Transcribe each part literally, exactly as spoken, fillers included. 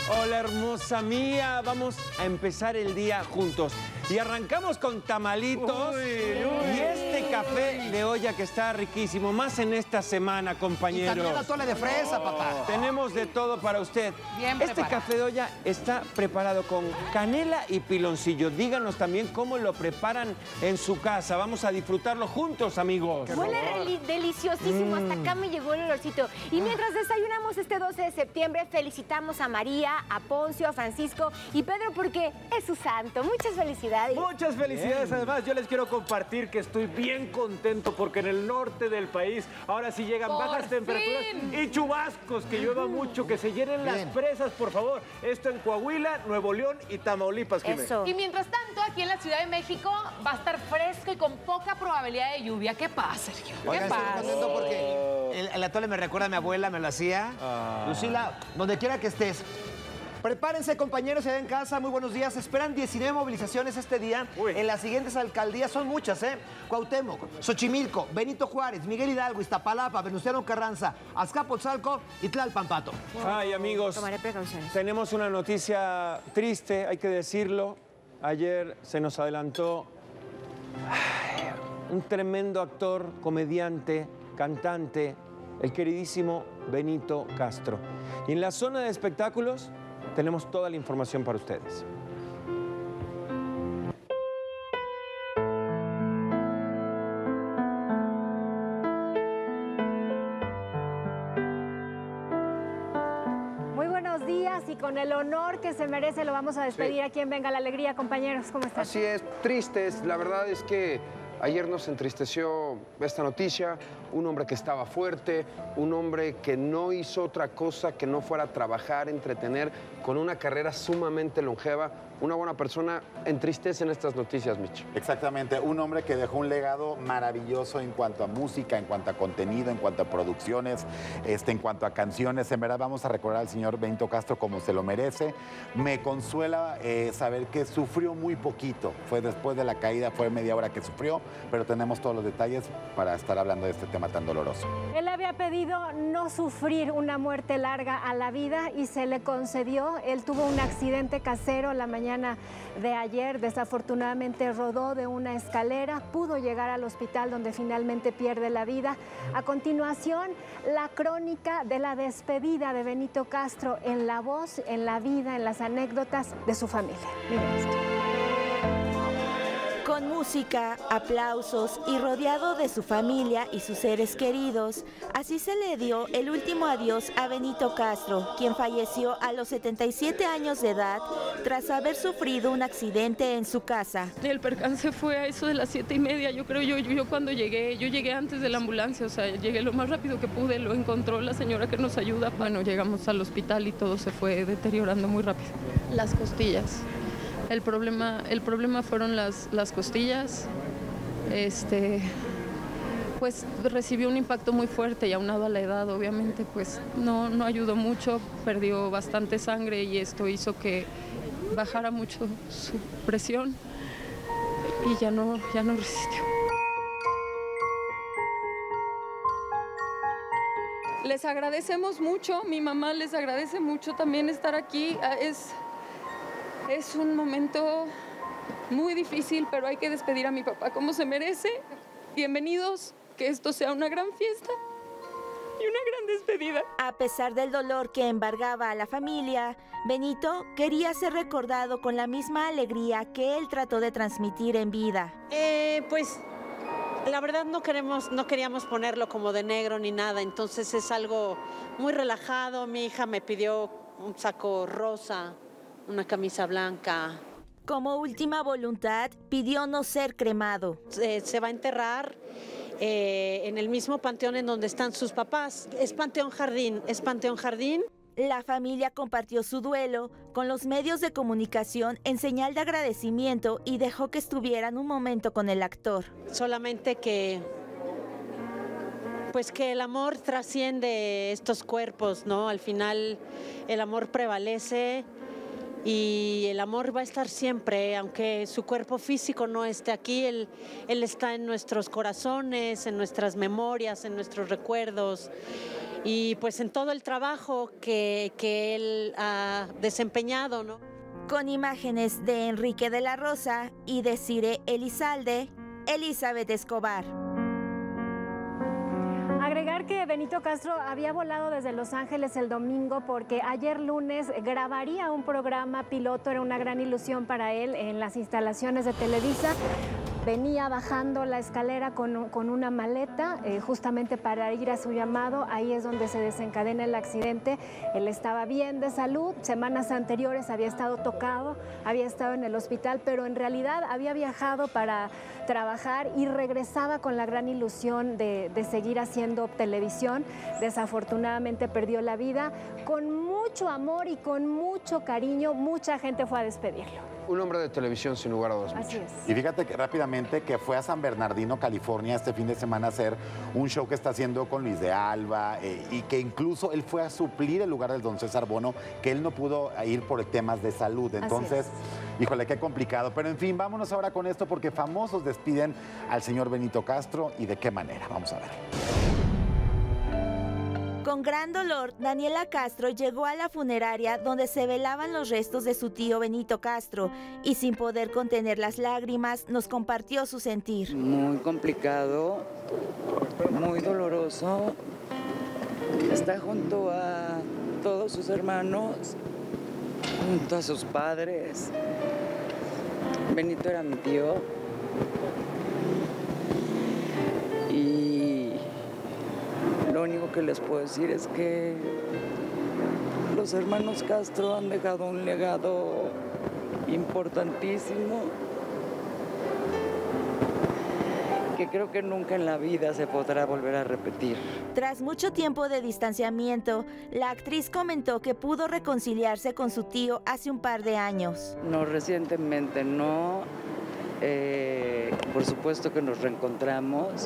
Hola, hermosa mía. Vamos a empezar el día juntos. Y arrancamos con tamalitos. Uy, uy, y este café de olla que está riquísimo. Más en esta semana, compañeros. Y también atole de fresa, papá. Tenemos de todo para usted. Bien este preparado. café de olla está preparado con canela y piloncillo. Díganos también cómo lo preparan en su casa. Vamos a disfrutarlo juntos, amigos. Huele deliciosísimo. Mm. Hasta acá me llegó el olorcito. Y mientras desayunamos este doce de septiembre, felicitamos a María, a Poncio, a Francisco y Pedro porque es su santo. Muchas felicidades. Muchas felicidades. Bien. Además, yo les quiero compartir que estoy bien contento porque en el norte del país ahora sí llegan ¡Por bajas temperaturas fin! y chubascos, que llueva mucho, que se llenen Bien. las presas, por favor. Esto en Coahuila, Nuevo León y Tamaulipas, Jimé. Eso. Y mientras tanto, aquí en la Ciudad de México va a estar fresco y con poca probabilidad de lluvia. ¿Qué pasa, Sergio? ¿Qué Oigan, estoy pasa? contento porque el, el atole me recuerda a mi abuela, me lo hacía. Ah. Lucila, donde quiera que estés. Prepárense, compañeros, allá en casa, muy buenos días. Esperan diecinueve movilizaciones este día Uy. en las siguientes alcaldías, son muchas, ¿eh? Cuauhtémoc, Xochimilco, Benito Juárez, Miguel Hidalgo, Iztapalapa, Venustiano Carranza, Azcapotzalco y Tlalpanpato. Ay, amigos, Tomaré precauciones. tenemos una noticia triste, hay que decirlo. Ayer se nos adelantó ay, un tremendo actor, comediante, cantante, el queridísimo Benito Castro. Y en la zona de espectáculos tenemos toda la información para ustedes. Muy buenos días y con el honor que se merece lo vamos a despedir Sí. aquí en Venga la Alegría, compañeros. ¿Cómo están? Así es, tristes. La verdad es que ayer nos entristeció esta noticia. Un hombre que estaba fuerte, un hombre que no hizo otra cosa que no fuera a trabajar, entretener, con una carrera sumamente longeva. Una buena persona. Entristecen estas noticias, Mitch. Exactamente, un hombre que dejó un legado maravilloso en cuanto a música, en cuanto a contenido, en cuanto a producciones, este, en cuanto a canciones. En verdad vamos a recordar al señor Benito Castro como se lo merece. Me consuela eh, saber que sufrió muy poquito. Fue después de la caída, fue media hora que sufrió, pero tenemos todos los detalles para estar hablando de este tema tan doloroso. Él había pedido no sufrir una muerte larga a la vida y se le concedió. Él tuvo un accidente casero la mañana de ayer. Desafortunadamente rodó de una escalera, pudo llegar al hospital donde finalmente pierde la vida. A continuación, la crónica de la despedida de Benito Castro en la voz, en la vida, en las anécdotas de su familia. Miren esto. Con música, aplausos y rodeado de su familia y sus seres queridos, así se le dio el último adiós a Benito Castro, quien falleció a los setenta y siete años de edad tras haber sufrido un accidente en su casa. El percance fue a eso de las siete y media, yo creo, yo, yo cuando llegué, yo llegué antes de la ambulancia, o sea, llegué lo más rápido que pude, lo encontró la señora que nos ayuda. Bueno, llegamos al hospital y todo se fue deteriorando muy rápido. Las costillas. El problema, el problema fueron las, las costillas. Este, pues recibió un impacto muy fuerte y aunado a la edad, obviamente, pues no, no ayudó mucho, perdió bastante sangre y esto hizo que bajara mucho su presión y ya no, ya no resistió. Les agradecemos mucho, mi mamá les agradece mucho también estar aquí. Es, es un momento muy difícil, pero hay que despedir a mi papá como se merece. Bienvenidos, que esto sea una gran fiesta y una gran despedida. A pesar del dolor que embargaba a la familia, Benito quería ser recordado con la misma alegría que él trató de transmitir en vida. Eh, pues la verdad no queremos, no queríamos ponerlo como de negro ni nada, entonces es algo muy relajado. Mi hija me pidió un saco rosa, una camisa blanca. Como última voluntad, pidió no ser cremado. Eh, se va a enterrar eh, en el mismo panteón en donde están sus papás. Es Panteón Jardín, es Panteón Jardín. La familia compartió su duelo con los medios de comunicación en señal de agradecimiento y dejó que estuvieran un momento con el actor. Solamente que, pues que el amor trasciende estos cuerpos, ¿no? Al final el amor prevalece y el amor va a estar siempre, aunque su cuerpo físico no esté aquí, él, él está en nuestros corazones, en nuestras memorias, en nuestros recuerdos. y pues en todo el trabajo que, que él ha desempeñado, ¿no? Con imágenes de Enrique de la Rosa y de Cire Elizalde, Elizabeth Escobar. Agregar que Benito Castro había volado desde Los Ángeles el domingo porque ayer lunes grabaría un programa piloto, era una gran ilusión para él en las instalaciones de Televisa. Venía bajando la escalera con, con una maleta eh, justamente para ir a su llamado. Ahí es donde se desencadena el accidente. Él estaba bien de salud. Semanas anteriores había estado tocado, había estado en el hospital, pero en realidad había viajado para trabajar y regresaba con la gran ilusión de, de seguir haciendo televisión. Desafortunadamente perdió la vida. Con mucho amor y con mucho cariño, mucha gente fue a despedirlo. Un hombre de televisión, sin lugar a dudas. Así es. Y fíjate que rápidamente que fue a San Bernardino, California, este fin de semana a hacer un show que está haciendo con Luis de Alba eh, y que incluso él fue a suplir el lugar del don César Bono, que él no pudo ir por temas de salud. Entonces, híjole, qué complicado. Pero en fin, vámonos ahora con esto porque famosos despiden al señor Benito Castro y de qué manera. Vamos a ver. Con gran dolor, Daniela Castro llegó a la funeraria donde se velaban los restos de su tío Benito Castro y sin poder contener las lágrimas nos compartió su sentir. Muy complicado, muy doloroso. Está junto a todos sus hermanos, junto a sus padres. Benito era mi tío. Y lo único que les puedo decir es que los hermanos Castro han dejado un legado importantísimo que creo que nunca en la vida se podrá volver a repetir. Tras mucho tiempo de distanciamiento, la actriz comentó que pudo reconciliarse con su tío hace un par de años. No, recientemente no. Eh, por supuesto que nos reencontramos.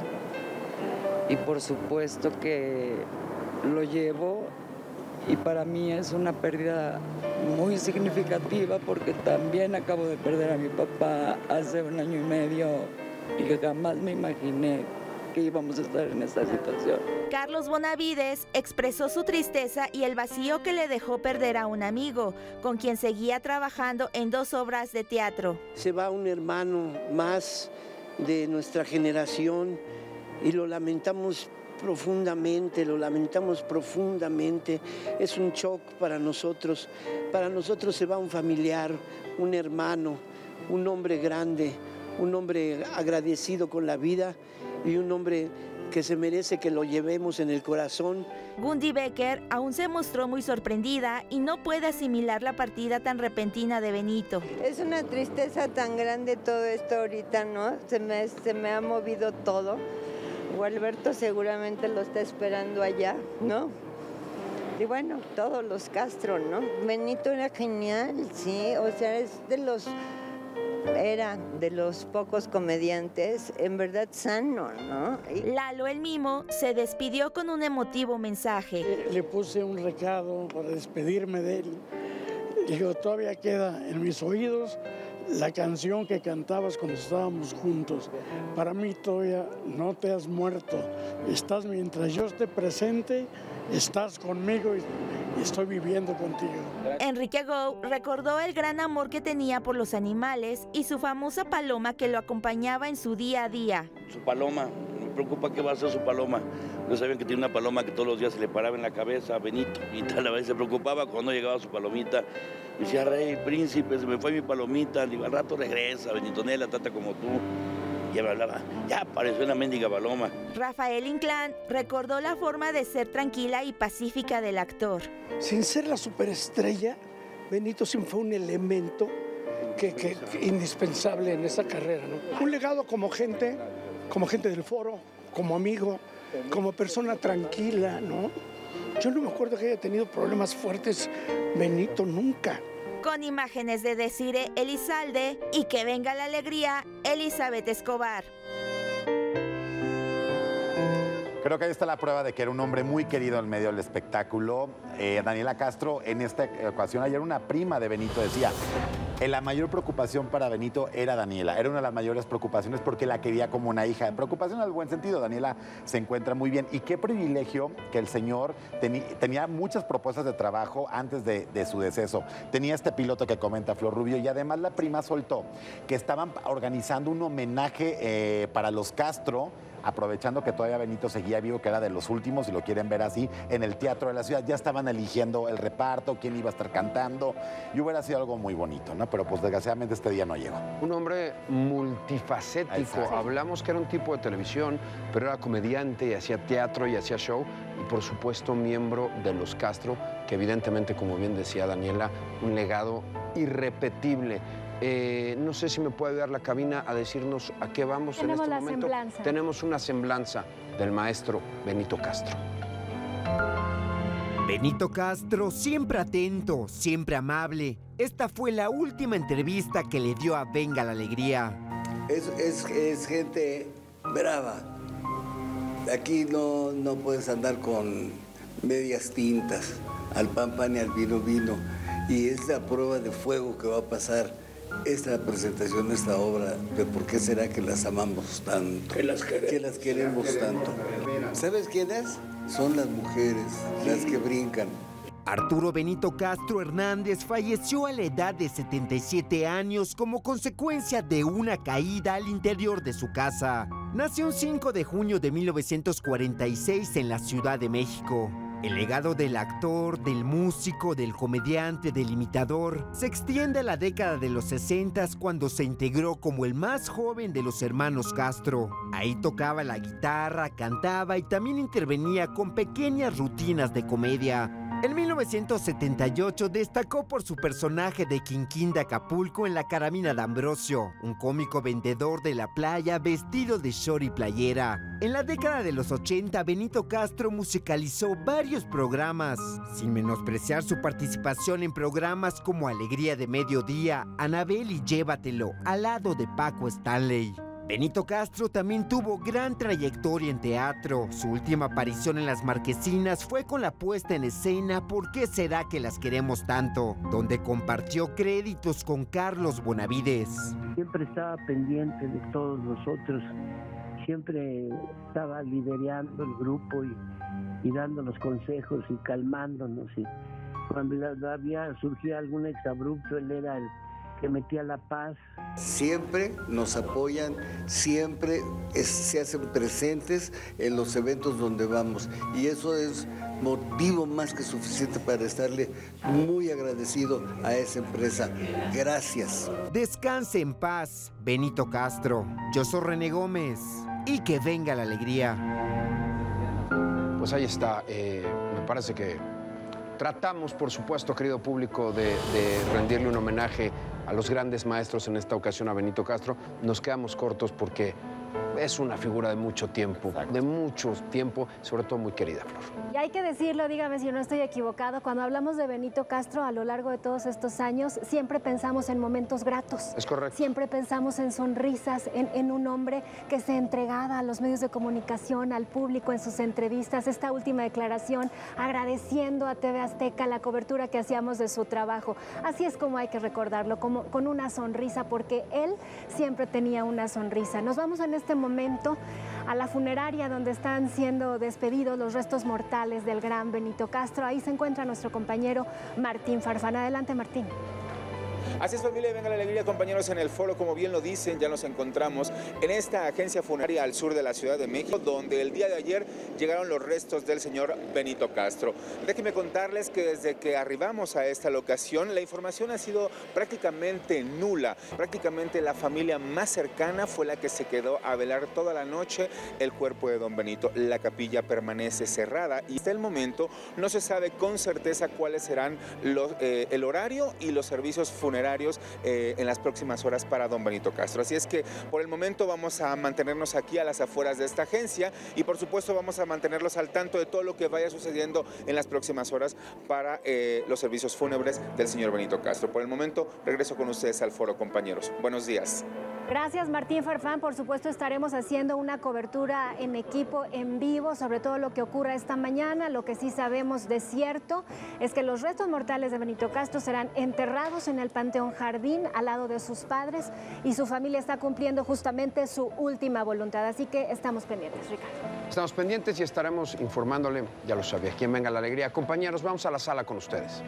Y por supuesto que lo llevo y para mí es una pérdida muy significativa porque también acabo de perder a mi papá hace un año y medio y jamás me imaginé que íbamos a estar en esta situación. Carlos Bonavides expresó su tristeza y el vacío que le dejó perder a un amigo, con quien seguía trabajando en dos obras de teatro. Se va un hermano más de nuestra generación y lo lamentamos profundamente, lo lamentamos profundamente. Es un shock para nosotros. Para nosotros se va un familiar, un hermano, un hombre grande, un hombre agradecido con la vida y un hombre que se merece que lo llevemos en el corazón. Gundy Becker aún se mostró muy sorprendida y no puede asimilar la partida tan repentina de Benito. Es una tristeza tan grande todo esto ahorita, ¿no? Se me, se me ha movido todo. Gualberto seguramente lo está esperando allá, ¿no? Y bueno, todos los Castro, ¿no? Benito era genial, sí, o sea, es de los, era de los pocos comediantes, en verdad sano, ¿no? Y Lalo el Mimo se despidió con un emotivo mensaje. Le, le puse un recado para despedirme de él. Digo, todavía queda en mis oídos la canción que cantabas cuando estábamos juntos. Para mí todavía no te has muerto. Estás mientras yo esté presente, estás conmigo y estoy viviendo contigo. Enrique Gou recordó el gran amor que tenía por los animales y su famosa paloma que lo acompañaba en su día a día. Su paloma, me preocupa qué va a hacer su paloma. No sabían que tiene una paloma que todos los días se le paraba en la cabeza a Benito y tal vez se preocupaba cuando llegaba su palomita. Decía, rey, príncipe, se me fue mi palomita. Digo, al rato regresa, Benitonela, trata como tú. Y me hablaba, ya apareció una mendiga paloma. Rafael Inclán recordó la forma de ser tranquila y pacífica del actor. Sin ser la superestrella, Benito siempre fue un elemento que, que, que indispensable en esa carrera, ¿no? Un legado como gente, como gente del foro, como amigo, como persona tranquila, ¿no? Yo no me acuerdo que haya tenido problemas fuertes Benito nunca. Con imágenes de Desire Elizalde y que venga la alegría, Elizabeth Escobar. Creo que ahí está la prueba de que era un hombre muy querido en el medio del espectáculo. Eh, Daniela Castro, en esta ocasión, ayer una prima de Benito decía, eh, la mayor preocupación para Benito era Daniela. Era una de las mayores preocupaciones porque la quería como una hija. Preocupación en el buen sentido. Daniela se encuentra muy bien. Y qué privilegio que el señor teni tenía muchas propuestas de trabajo antes de, de su deceso. Tenía este piloto que comenta Flor Rubio y además la prima soltó que estaban organizando un homenaje eh, para los Castro, aprovechando que todavía Benito seguía vivo, que era de los últimos, si lo quieren ver así, en el Teatro de la Ciudad. Ya estaban eligiendo el reparto, quién iba a estar cantando, y hubiera sido algo muy bonito, ¿no? Pero pues desgraciadamente este día no llegó. Un hombre multifacético. Exacto. Hablamos que era un tipo de televisión, pero era comediante y hacía teatro y hacía show. Y por supuesto miembro de los Castro, que evidentemente, como bien decía Daniela, un legado irrepetible. Eh, no sé si me puede ayudar la cabina a decirnos a qué vamos Tenemos en este la momento. semblanza. Tenemos una semblanza del maestro Benito Castro. Benito Castro, siempre atento, siempre amable. Esta fue la última entrevista que le dio a Venga la Alegría. Es, es, es gente brava. Aquí no, no puedes andar con medias tintas, al pan pan y al vino vino. Y es la prueba de fuego que va a pasar esta presentación de esta obra, de por qué será que las amamos tanto, que las queremos, que las queremos tanto. ¿Sabes quiénes? Son las mujeres, las que brincan. Arturo Benito Castro Hernández falleció a la edad de setenta y siete años como consecuencia de una caída al interior de su casa. Nació el cinco de junio de mil novecientos cuarenta y seis en la Ciudad de México. El legado del actor, del músico, del comediante, del imitador se extiende a la década de los sesentas cuando se integró como el más joven de los hermanos Castro. Ahí tocaba la guitarra, cantaba y también intervenía con pequeñas rutinas de comedia. En mil novecientos setenta y ocho destacó por su personaje de Quinquín de Acapulco en La Carabina de Ambrosio, un cómico vendedor de la playa vestido de short y playera. En la década de los ochenta, Benito Castro musicalizó varios programas, sin menospreciar su participación en programas como Alegría de Mediodía, Anabel y Llévatelo, al lado de Paco Stanley. Benito Castro también tuvo gran trayectoria en teatro. Su última aparición en Las Marquesinas fue con la puesta en escena ¿Por qué será que las queremos tanto?, donde compartió créditos con Carlos Bonavides. Siempre estaba pendiente de todos nosotros, siempre estaba liderando el grupo y, y dando los consejos y calmándonos. Y cuando había surgía algún exabrupto, él era el que metía la paz. Siempre nos apoyan, siempre es, se hacen presentes en los eventos donde vamos. Y eso es motivo más que suficiente para estarle muy agradecido a esa empresa. Gracias. Descanse en paz, Benito Castro. Yo soy René Gómez. Y que venga la alegría. Pues ahí está. Eh, me parece que tratamos, por supuesto, querido público, de, de rendirle un homenaje a los grandes maestros, en esta ocasión a Benito Castro. Nos quedamos cortos porque es una figura de mucho tiempo, Exacto. de mucho tiempo, sobre todo muy querida, Flor. Y hay que decirlo, dígame si no estoy equivocado, cuando hablamos de Benito Castro a lo largo de todos estos años, siempre pensamos en momentos gratos. Es correcto. Siempre pensamos en sonrisas, en, en un hombre que se entregaba a los medios de comunicación, al público en sus entrevistas. Esta última declaración agradeciendo a T V Azteca la cobertura que hacíamos de su trabajo. Así es como hay que recordarlo, como, con una sonrisa, porque él siempre tenía una sonrisa. Nos vamos en este momento a la funeraria donde están siendo despedidos los restos mortales del gran Benito Castro. Ahí se encuentra nuestro compañero Martín Farfán. Adelante, Martín. Así es, familia, venga la alegría, compañeros, en el foro, como bien lo dicen, ya nos encontramos en esta agencia funeraria al sur de la Ciudad de México, donde el día de ayer llegaron los restos del señor Benito Castro. Déjenme contarles que desde que arribamos a esta locación, la información ha sido prácticamente nula. Prácticamente la familia más cercana fue la que se quedó a velar toda la noche el cuerpo de don Benito. La capilla permanece cerrada y hasta el momento no se sabe con certeza cuáles serán los, eh, el horario y los servicios funerarios Eh, en las próximas horas para don Benito Castro. Así es que por el momento vamos a mantenernos aquí a las afueras de esta agencia y por supuesto vamos a mantenerlos al tanto de todo lo que vaya sucediendo en las próximas horas para eh, los servicios fúnebres del señor Benito Castro. Por el momento regreso con ustedes al foro, compañeros. Buenos días. Gracias, Martín Farfán. Por supuesto, estaremos haciendo una cobertura en equipo, en vivo, sobre todo lo que ocurra esta mañana. Lo que sí sabemos de cierto es que los restos mortales de Benito Castro serán enterrados en el Panteón Jardín, al lado de sus padres, y su familia está cumpliendo justamente su última voluntad. Así que estamos pendientes, Ricardo. Estamos pendientes y estaremos informándole, ya lo sabía, quien venga la alegría. Compañeros, vamos a la sala con ustedes.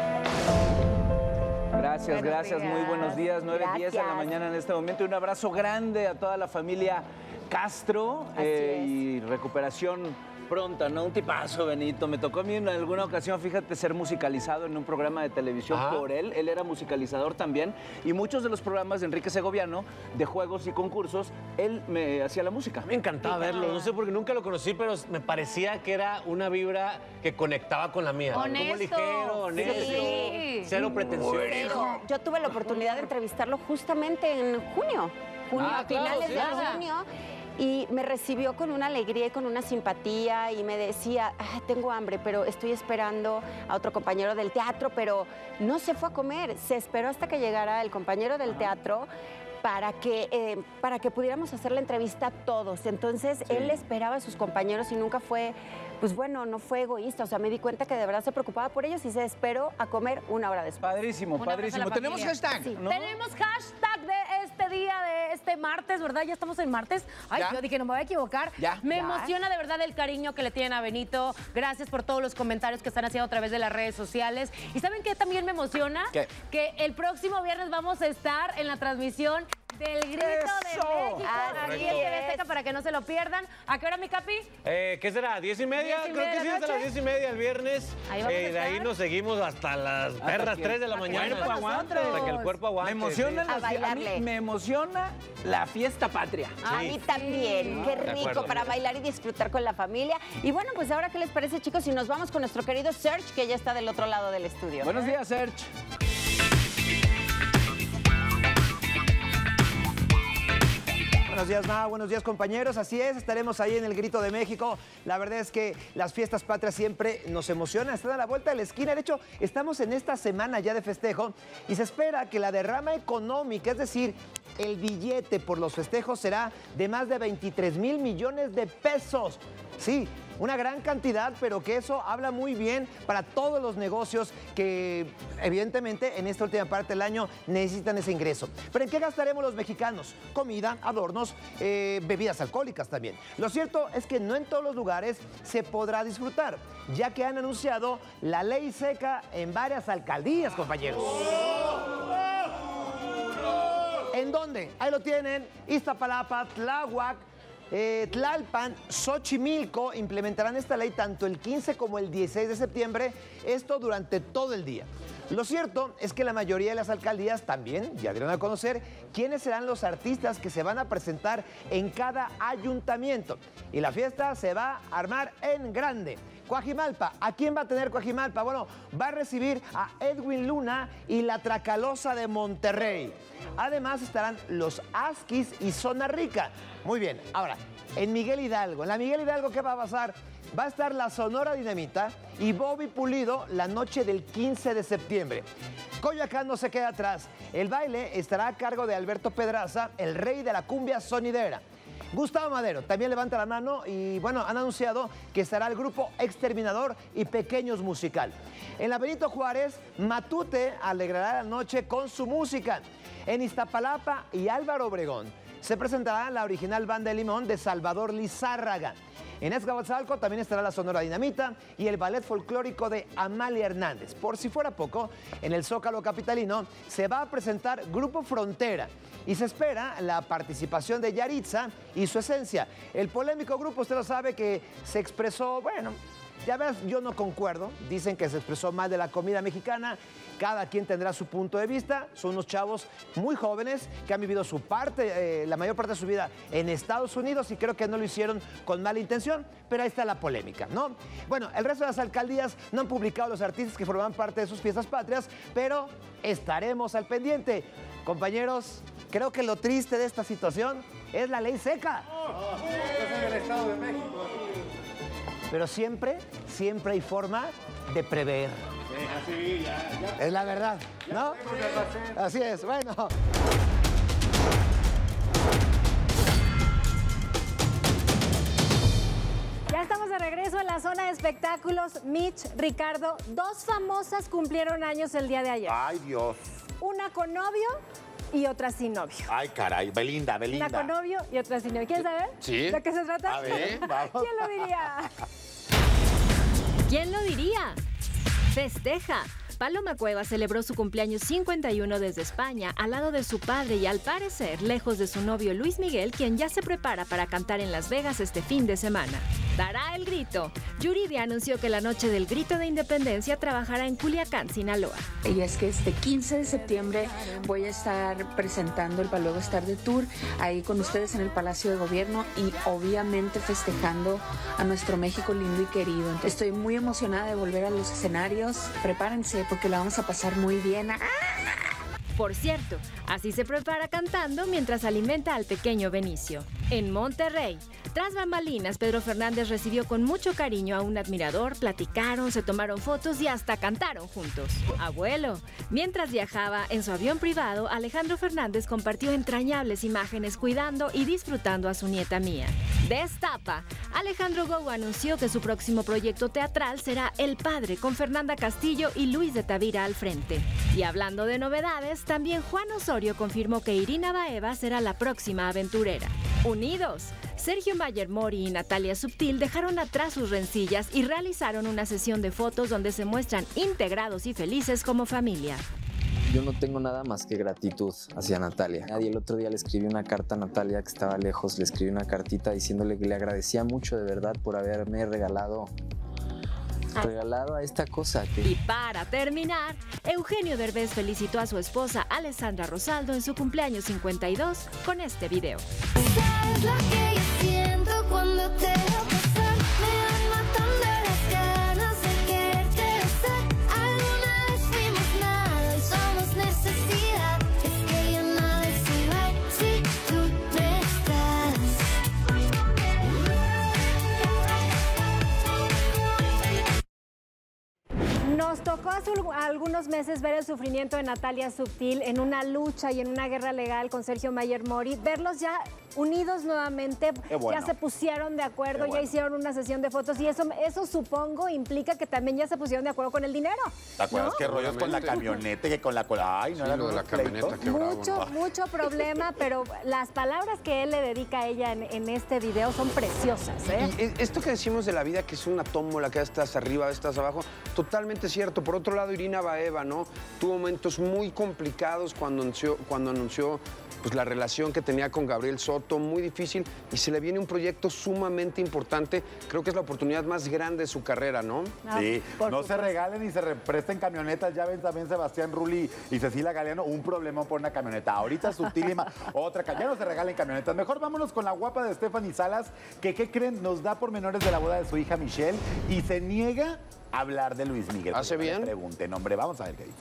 Gracias, Buenos gracias, días. muy buenos días, nueve diez de la Gracias. mañana en este momento. Un abrazo grande a toda la familia Castro eh, y recuperación pronta, ¿no? Un tipazo, Benito. Me tocó a mí en alguna ocasión, fíjate, ser musicalizado en un programa de televisión Ah. por él. Él era musicalizador también y muchos de los programas de Enrique Segoviano, de juegos y concursos, él me hacía la música. Me encantaba verlo, no sé porque nunca lo conocí, pero me parecía que era una vibra que conectaba con la mía. Honesto. Como ligero, honesto, Sí. cero pretencioso. Pero yo tuve la oportunidad de entrevistarlo justamente en junio, junio, Ah, a claro, finales sí. de Ajá. junio. Y me recibió con una alegría y con una simpatía y me decía, "Ay, tengo hambre, pero estoy esperando a otro compañero del teatro", pero no se fue a comer, se esperó hasta que llegara el compañero del teatro para que, eh, para que pudiéramos hacer la entrevista todos. Entonces, él esperaba a sus compañeros y nunca fue, pues bueno, no fue egoísta. O sea, me di cuenta que de verdad se preocupaba por ellos y se esperó a comer una hora después. Padrísimo, Un abrazo a la padrísimo. Tenemos familia. hashtag, Sí. ¿no? Tenemos hashtag de este día, de este martes, ¿verdad? Ya estamos en martes. Ay, ¿Ya? yo dije, no me voy a equivocar. Ya. Me Ya. emociona de verdad el cariño que le tienen a Benito. Gracias por todos los comentarios que están haciendo a través de las redes sociales. ¿Y saben qué también me emociona? ¿Qué? Que el próximo viernes vamos a estar en la transmisión del Grito de ¡Eso! México Así aquí en T V es. Azteca para que no se lo pierdan. ¿A qué hora, mi Capi? Eh, ¿Qué será? ¿Diez y media? ¿Diez y Creo media que de sí, la hasta las noche? diez y media el viernes. Ahí vamos a Eh, de ahí estar. nos seguimos hasta las Hasta perras que- tres de la hasta que el mañana. cuerpo aguante. Hasta que el cuerpo aguante. Me emociona, sí. la A fie- a mí bailarle. me emociona la fiesta patria. A mí también, qué De rico acuerdo, para amiga. bailar y disfrutar con la familia. Y bueno, pues ahora, ¿qué les parece, chicos? Si nos vamos con nuestro querido Serge, que ya está del otro lado del estudio. Buenos días, Serge. Buenos días, Ma, buenos días, compañeros. Así es, estaremos ahí en el Grito de México. La verdad es que las fiestas patrias siempre nos emocionan, están a la vuelta de la esquina. De hecho, estamos en esta semana ya de festejo y se espera que la derrama económica, es decir, el billete por los festejos, será de más de veintitrés mil millones de pesos. Sí, una gran cantidad, pero que eso habla muy bien para todos los negocios que evidentemente en esta última parte del año necesitan ese ingreso. ¿Pero en qué gastaremos los mexicanos? Comida, adornos, eh, bebidas alcohólicas también. Lo cierto es que no en todos los lugares se podrá disfrutar, ya que han anunciado la ley seca en varias alcaldías, compañeros. ¿En dónde? Ahí lo tienen, Iztapalapa, Tláhuac, Eh, Tlalpan, Xochimilco implementarán esta ley tanto el quince como el dieciséis de septiembre, esto durante todo el día. Lo cierto es que la mayoría de las alcaldías también ya dieron a conocer quiénes serán los artistas que se van a presentar en cada ayuntamiento. Y la fiesta se va a armar en grande. Coajimalpa, ¿a quién va a tener Coajimalpa? Bueno, va a recibir a Edwin Luna y la Tracalosa de Monterrey. Además estarán los Asquis y Zona Rica. Muy bien, ahora, en Miguel Hidalgo, en la Miguel Hidalgo, ¿qué va a pasar? Va a estar la Sonora Dinamita y Bobby Pulido la noche del quince de septiembre. Coyoacán no se queda atrás. El baile estará a cargo de Alberto Pedraza, el rey de la cumbia sonidera. Gustavo Madero también levanta la mano y, bueno, han anunciado que estará el grupo Exterminador y Pequeños Musical. En la Benito Juárez, Matute alegrará la noche con su música. En Iztapalapa y Álvaro Obregón se presentará la original Banda de Limón de Salvador Lizárraga. En Azcapotzalco también estará la Sonora Dinamita y el ballet folclórico de Amalia Hernández. Por si fuera poco, en el Zócalo capitalino se va a presentar Grupo Frontera y se espera la participación de Yaritza y Su Esencia. El polémico grupo, usted lo sabe, que se expresó, bueno, ya ves, yo no concuerdo. Dicen que se expresó mal de la comida mexicana. Cada quien tendrá su punto de vista. Son unos chavos muy jóvenes que han vivido su parte, eh, la mayor parte de su vida en Estados Unidos y creo que no lo hicieron con mala intención, pero ahí está la polémica, ¿no? Bueno, el resto de las alcaldías no han publicado los artistas que forman parte de sus fiestas patrias, pero estaremos al pendiente. Compañeros, creo que lo triste de esta situación es la ley seca. Yo soy del Estado de México. Pero siempre, siempre hay forma de prever. Así, ya, ya. Es la verdad, ¿no? Así es, bueno. la zona de espectáculos, Mitch, Ricardo, dos famosas cumplieron años el día de ayer. Ay, Dios. Una con novio y otra sin novio. Ay, caray, Belinda, Belinda. Una con novio y otra sin novio. ¿Quieres saber? Sí. ¿De qué se trata? A ver, vamos. ¿Quién lo diría? ¿Quién lo diría? Festeja. Paloma Cuevas celebró su cumpleaños cincuenta y uno desde España, al lado de su padre y al parecer lejos de su novio Luis Miguel, quien ya se prepara para cantar en Las Vegas este fin de semana. Dará el grito. Yuridia anunció que la noche del grito de independencia trabajará en Culiacán, Sinaloa. Y es que este quince de septiembre voy a estar presentando el Pa' Luego Estar de Tour ahí con ustedes en el Palacio de Gobierno y obviamente festejando a nuestro México lindo y querido. Estoy muy emocionada de volver a los escenarios. Prepárense porque la vamos a pasar muy bien. Por cierto, así se prepara cantando mientras alimenta al pequeño Benicio. En Monterrey, tras bambalinas, Pedro Fernández recibió con mucho cariño a un admirador, platicaron, se tomaron fotos y hasta cantaron juntos. Abuelo. Mientras viajaba en su avión privado, Alejandro Fernández compartió entrañables imágenes cuidando y disfrutando a su nieta Mía. Destapa. Alejandro Gou anunció que su próximo proyecto teatral será El Padre, con Fernanda Castillo y Luis de Tavira al frente. Y hablando de novedades, también Juan Osorio confirmó que Irina Baeva será la próxima aventurera. Unidos. Sergio Mayer Mori y Natalia Subtil dejaron atrás sus rencillas y realizaron una sesión de fotos donde se muestran integrados y felices como familia. Yo no tengo nada más que gratitud hacia Natalia. Y el otro día le escribí una carta a Natalia que estaba lejos, le escribí una cartita diciéndole que le agradecía mucho de verdad por haberme regalado, regalado a esta cosa. Que... Y para terminar, Eugenio Derbez felicitó a su esposa Alessandra Rosaldo en su cumpleaños cincuenta y dos con este video. ¿Sabes lo que yo siento cuando te veo pasar? Me van matando las ganas de quererte besar. Alguna vez fuimos nada y somos necesidad. Es que yo nada es igual si tú no estás. Nos tocó hace algunos meses ver el sufrimiento de Natalia Subtil en una lucha y en una guerra legal con Sergio Mayer Mori. Verlos ya unidos nuevamente, bueno. Ya se pusieron de acuerdo, bueno. Ya hicieron una sesión de fotos y eso, eso supongo implica que también ya se pusieron de acuerdo con el dinero. ¿Te acuerdas ¿no? qué rollos con la camioneta? Que con la Ay, no sí, era lo de la camioneta, qué bravo. Mucho, ¿no? mucho problema, pero las palabras que él le dedica a ella en, en este video son preciosas, ¿eh? Y esto que decimos de la vida, que es una tómbola, que estás arriba, estás abajo, totalmente cierto. Por otro lado, Irina Baeva, ¿no? Tuvo momentos muy complicados cuando anunció, cuando anunció pues, la relación que tenía con Gabriel Soto, muy difícil, y se le viene un proyecto sumamente importante. Creo que es la oportunidad más grande de su carrera, ¿no? Sí, no supuesto. Se regalen y se presten camionetas. Ya ven también Sebastián Rulli y Cecilia Galeano, un problema por una camioneta. Ahorita Subtilima, otra, ya no se regalen camionetas. Mejor vámonos con la guapa de Stephanie Salas, que, ¿qué creen? Nos da pormenores de la boda de su hija Michelle y se niega a hablar de Luis Miguel. ¿Hace bien? Pregunten, hombre, vamos a ver qué dice.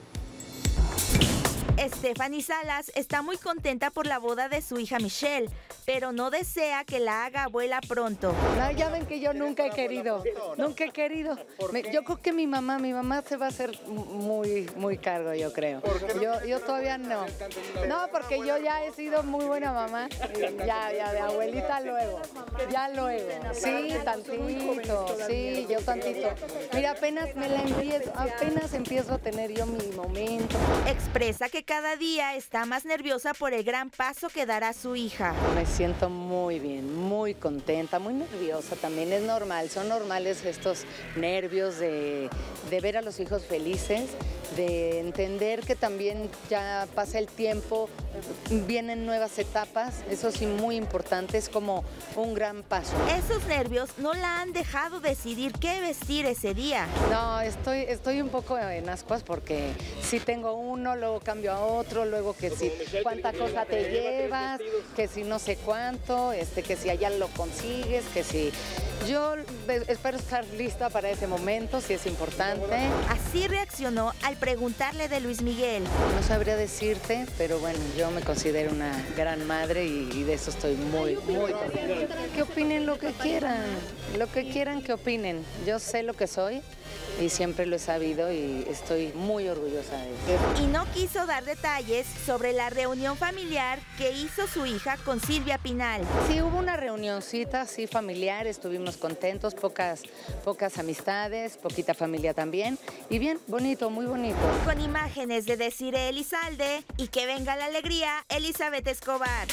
Stephanie Salas está muy contenta por la boda de su hija Michelle, pero no desea que la haga abuela pronto. No, ya ven que yo nunca he querido, nunca he querido. Me, yo creo que mi mamá, mi mamá se va a hacer muy, muy cargo, yo creo. Yo, yo todavía no. No, porque yo ya he sido muy buena mamá. Ya, ya, de abuelita luego. Ya luego. Sí, tantito, sí, yo tantito. Mira, apenas me la empiezo, apenas empiezo a tener yo mi momento. Expresa que cada día está más nerviosa por el gran paso que dará su hija. Me siento muy bien, muy contenta, muy nerviosa también. Es normal, son normales estos nervios de, de ver a los hijos felices, de entender que también ya pasa el tiempo, vienen nuevas etapas, eso sí muy importante, es como un gran paso. Esos nervios no la han dejado decidir qué vestir ese día. No, estoy, estoy un poco en ascuas porque si tengo uno, luego cambio a otro, luego que si cuánta cosa te llevas, que si no sé cuánto, este, que si allá lo consigues, que si... Yo espero estar lista para ese momento, si es importante. Así reaccionó al preguntarle de Luis Miguel. No sabría decirte, pero bueno, yo me considero una gran madre y, y de eso estoy muy, muy contenta. Que opinen lo que quieran, lo que quieran que opinen. Yo sé lo que soy y siempre lo he sabido y estoy muy orgullosa de él. Y no quiso dar detalles sobre la reunión familiar que hizo su hija con Silvia Pinal. Sí, hubo una reunioncita así familiar, estuvimos contentos, pocas, pocas amistades, poquita familia también. Y bien, bonito, muy bonito. Con imágenes de Desiree Elizalde y que venga la alegría, Elizabeth Escobar.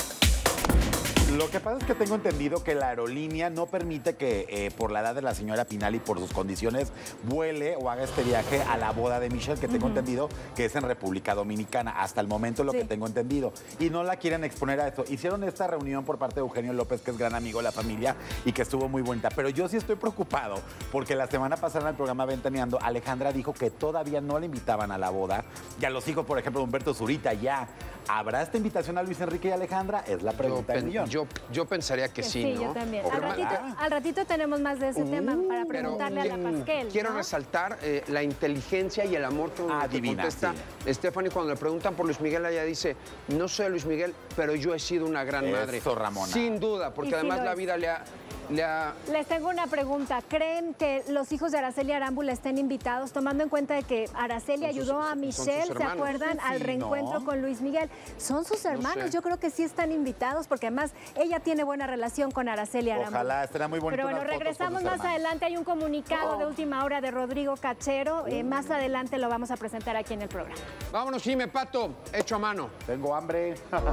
Lo que pasa es que tengo entendido que la aerolínea no permite que eh, por la edad de la señora Pinal y por sus condiciones vuele o haga este viaje a la boda de Michelle, que tengo uh-huh. entendido que es en República Dominicana, hasta el momento lo sí. que tengo entendido. Y no la quieren exponer a esto. Hicieron esta reunión por parte de Eugenio López, que es gran amigo de la familia y que estuvo muy bonita. Pero yo sí estoy preocupado porque la semana pasada en el programa Ventaneando, Alejandra dijo que todavía no le invitaban a la boda. Y a los hijos, por ejemplo, de Humberto Zurita ya. ¿Habrá esta invitación a Luis Enrique y Alejandra? Es la pregunta del millón. Yo, yo pensaría que, que sí, sí, ¿no? yo también. Al ratito, al ratito tenemos más de ese uh, tema para preguntarle pero, a la Pasquel. Quiero ¿no? resaltar eh, la inteligencia y el amor con el que contesta sí. Stephanie cuando le preguntan por Luis Miguel. Ella dice, no soy Luis Miguel, pero yo he sido una gran Eso, madre. Ramona. Sin duda, porque y además sí la es. vida le ha... Le ha... Les tengo una pregunta. ¿Creen que los hijos de Araceli Arámbula estén invitados, tomando en cuenta de que Araceli son ayudó sus, a Michelle, ¿se acuerdan? Sí, al reencuentro ¿no? con Luis Miguel. Son sus hermanos, no sé. Yo creo que sí están invitados, porque además ella tiene buena relación con Araceli Arámbula. Ojalá, estará muy bonito. Pero bueno, regresamos más adelante. Hay un comunicado oh. de última hora de Rodrigo Cachero. Eh, más adelante lo vamos a presentar aquí en el programa. Vámonos, Jime, Pato, hecho a mano. Tengo hambre.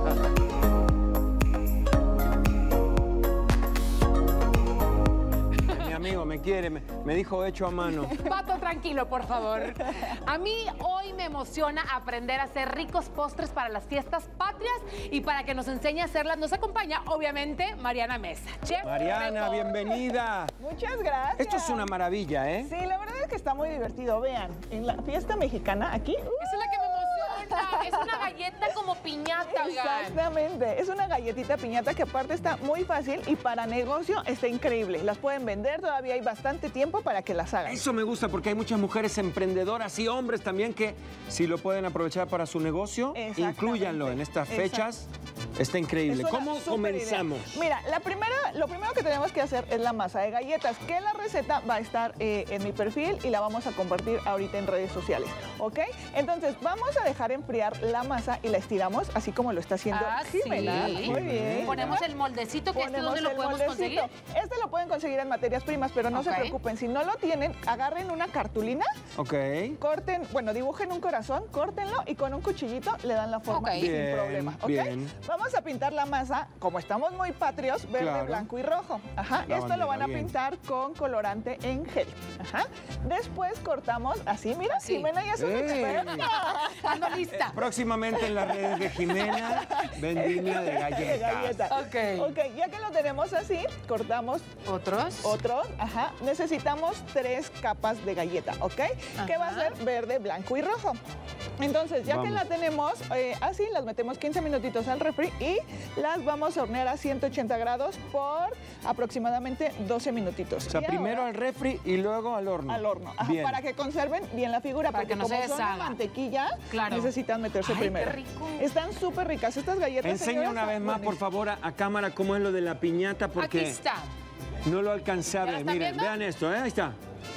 Amigo, me quiere, me, me dijo hecho a mano. Pato, tranquilo, por favor. A mí hoy me emociona aprender a hacer ricos postres para las fiestas patrias y para que nos enseñe a hacerlas nos acompaña, obviamente, Mariana Mesa. Chef Mariana, bienvenida. Muchas gracias. Esto es una maravilla, ¿eh? Sí, la verdad es que está muy divertido. Vean, en la fiesta mexicana aquí... Uh, Esa es la que me emociona. Es una galleta como piñata, oigan. Exactamente. Es una galletita piñata que aparte está muy fácil y para negocio está increíble. Las pueden vender, todavía hay bastante tiempo para que las hagan. Eso me gusta porque hay muchas mujeres emprendedoras y hombres también que si lo pueden aprovechar para su negocio, inclúyanlo en estas fechas. Exacto. Está increíble. ¿Cómo comenzamos? Idea. Mira, la primera, lo primero que tenemos que hacer es la masa de galletas, que la receta va a estar eh, en mi perfil y la vamos a compartir ahorita en redes sociales, ¿ok? Entonces, vamos a dejar enfriar la masa y la estiramos así como lo está haciendo ah, Jimena. Sí. Muy bien. Ponemos el moldecito, que este ¿dónde lo podemos moldecito. conseguir? Este lo pueden conseguir en materias primas, pero no okay. se preocupen. Si no lo tienen, agarren una cartulina, okay. corten, bueno, dibujen un corazón, córtenlo y con un cuchillito le dan la forma okay. sin bien, problema, ¿ok? Bien. Vamos a pintar la masa, como estamos muy patrios, verde, claro. blanco y rojo. Ajá. La Esto bandera, lo van a bien. pintar con colorante en gel. Ajá. Después cortamos así, mira, sí. Jimena ya es una experta. Ando lista. Próximamente en las redes de Jimena, vendimia de galletas. Galleta. Ok. Ok, ya que lo tenemos así, cortamos. ¿Otros? Otros, ajá. Necesitamos tres capas de galleta, ¿ok? Ajá. Que va a ser verde, blanco y rojo. Entonces, ya vamos. que la tenemos eh, así, las metemos quince minutitos al refri y las vamos a hornear a ciento ochenta grados por aproximadamente doce minutitos. O sea, y primero ahora, al refri y luego al horno. Al horno, ajá, bien. para que conserven bien la figura, para porque que no como se son de mantequilla, claro. necesitan meterse Ay, primero. Qué rico. Están súper ricas estas galletas. Enseña señoras, una vez más, por favor, a, a cámara cómo es lo de la piñata, porque aquí está. No lo alcancé a ver. Miren, viendo? vean esto, ¿eh? Ahí está.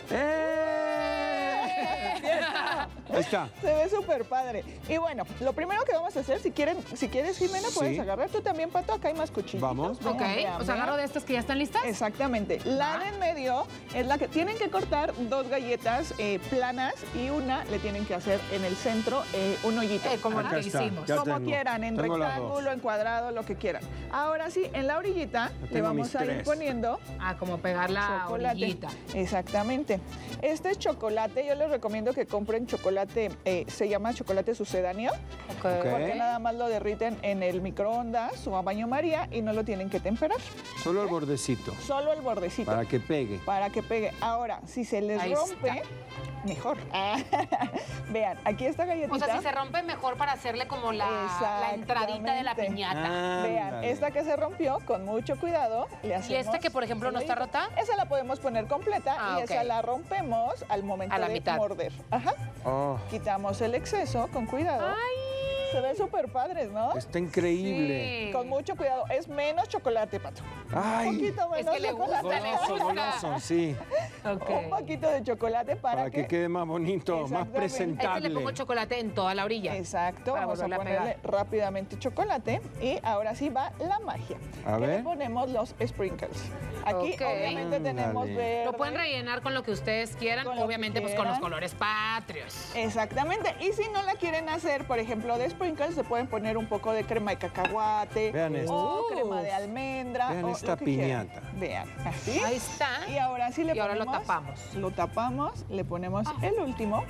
¡Eh! Ahí está. Se ve súper padre. Y bueno, lo primero que vamos a hacer, si quieren, si quieres, Jimena, puedes sí. agarrar tú también, Pato. Acá hay más cuchillos. Vamos. Ok. O sea, agarro de estas que ya están listas. Exactamente. La ah. de en medio es la que tienen que cortar dos galletas eh, planas y una le tienen que hacer en el centro eh, un hoyito. Eh, como Acá la que está. hicimos. Ya como tengo. quieran, en tengo rectángulo, en cuadrado, lo que quieran. Ahora sí, en la orillita le vamos a ir poniendo. Ah, como pegar la chocolate. orillita. Exactamente. Este es chocolate, yo les recomiendo que compren chocolate, eh, se llama chocolate sucedáneo, okay. porque nada más lo derriten en el microondas o a baño María y no lo tienen que temperar. Solo el bordecito. Solo el bordecito. Para que pegue. Para que pegue. Ahora, si se les Ahí rompe, está. mejor. Vean, aquí esta galletita. O sea, si se rompe, mejor para hacerle como la, la entradita de la piñata. Ah, Vean, dale. esta que se rompió, con mucho cuidado, le hacemos... ¿Y esta que, por ejemplo, no está rota? Esa la podemos poner completa ah, y okay. esa la rompemos al momento a la de mitad. morder. Ajá. Oh. Quitamos el exceso con cuidado. ¡Ay! Se ven súper padres, ¿no? Está increíble. Sí. Con mucho cuidado. Es menos chocolate, Pato. Ay. Un poquito menos Es que le gusta, chocolate. le Goloso, gusta. goloso, sí. Ok. Un poquito de chocolate para, Para que quede más bonito, más Exactamente. Este presentable. le pongo chocolate en toda la orilla. Exacto, Para vamos a volverle a ponerle pegar. rápidamente chocolate y ahora sí va la magia. A que ver. le ponemos los sprinkles. Aquí Ok. obviamente tenemos Ándale. verde. Lo pueden rellenar con lo que ustedes quieran, Con lo que obviamente pues con los quieran. colores patrios. Exactamente. Y si no la quieren hacer, por ejemplo, de sprinkles, se pueden poner un poco de crema de cacahuate. Vean esto. O Uf. crema de almendra. Vean o esta lo que quieran. piñata. Vean, así. Ahí está. Y ahora sí le Y ahora ponemos. lo tapamos. Lo tapamos, le ponemos Ah. el último.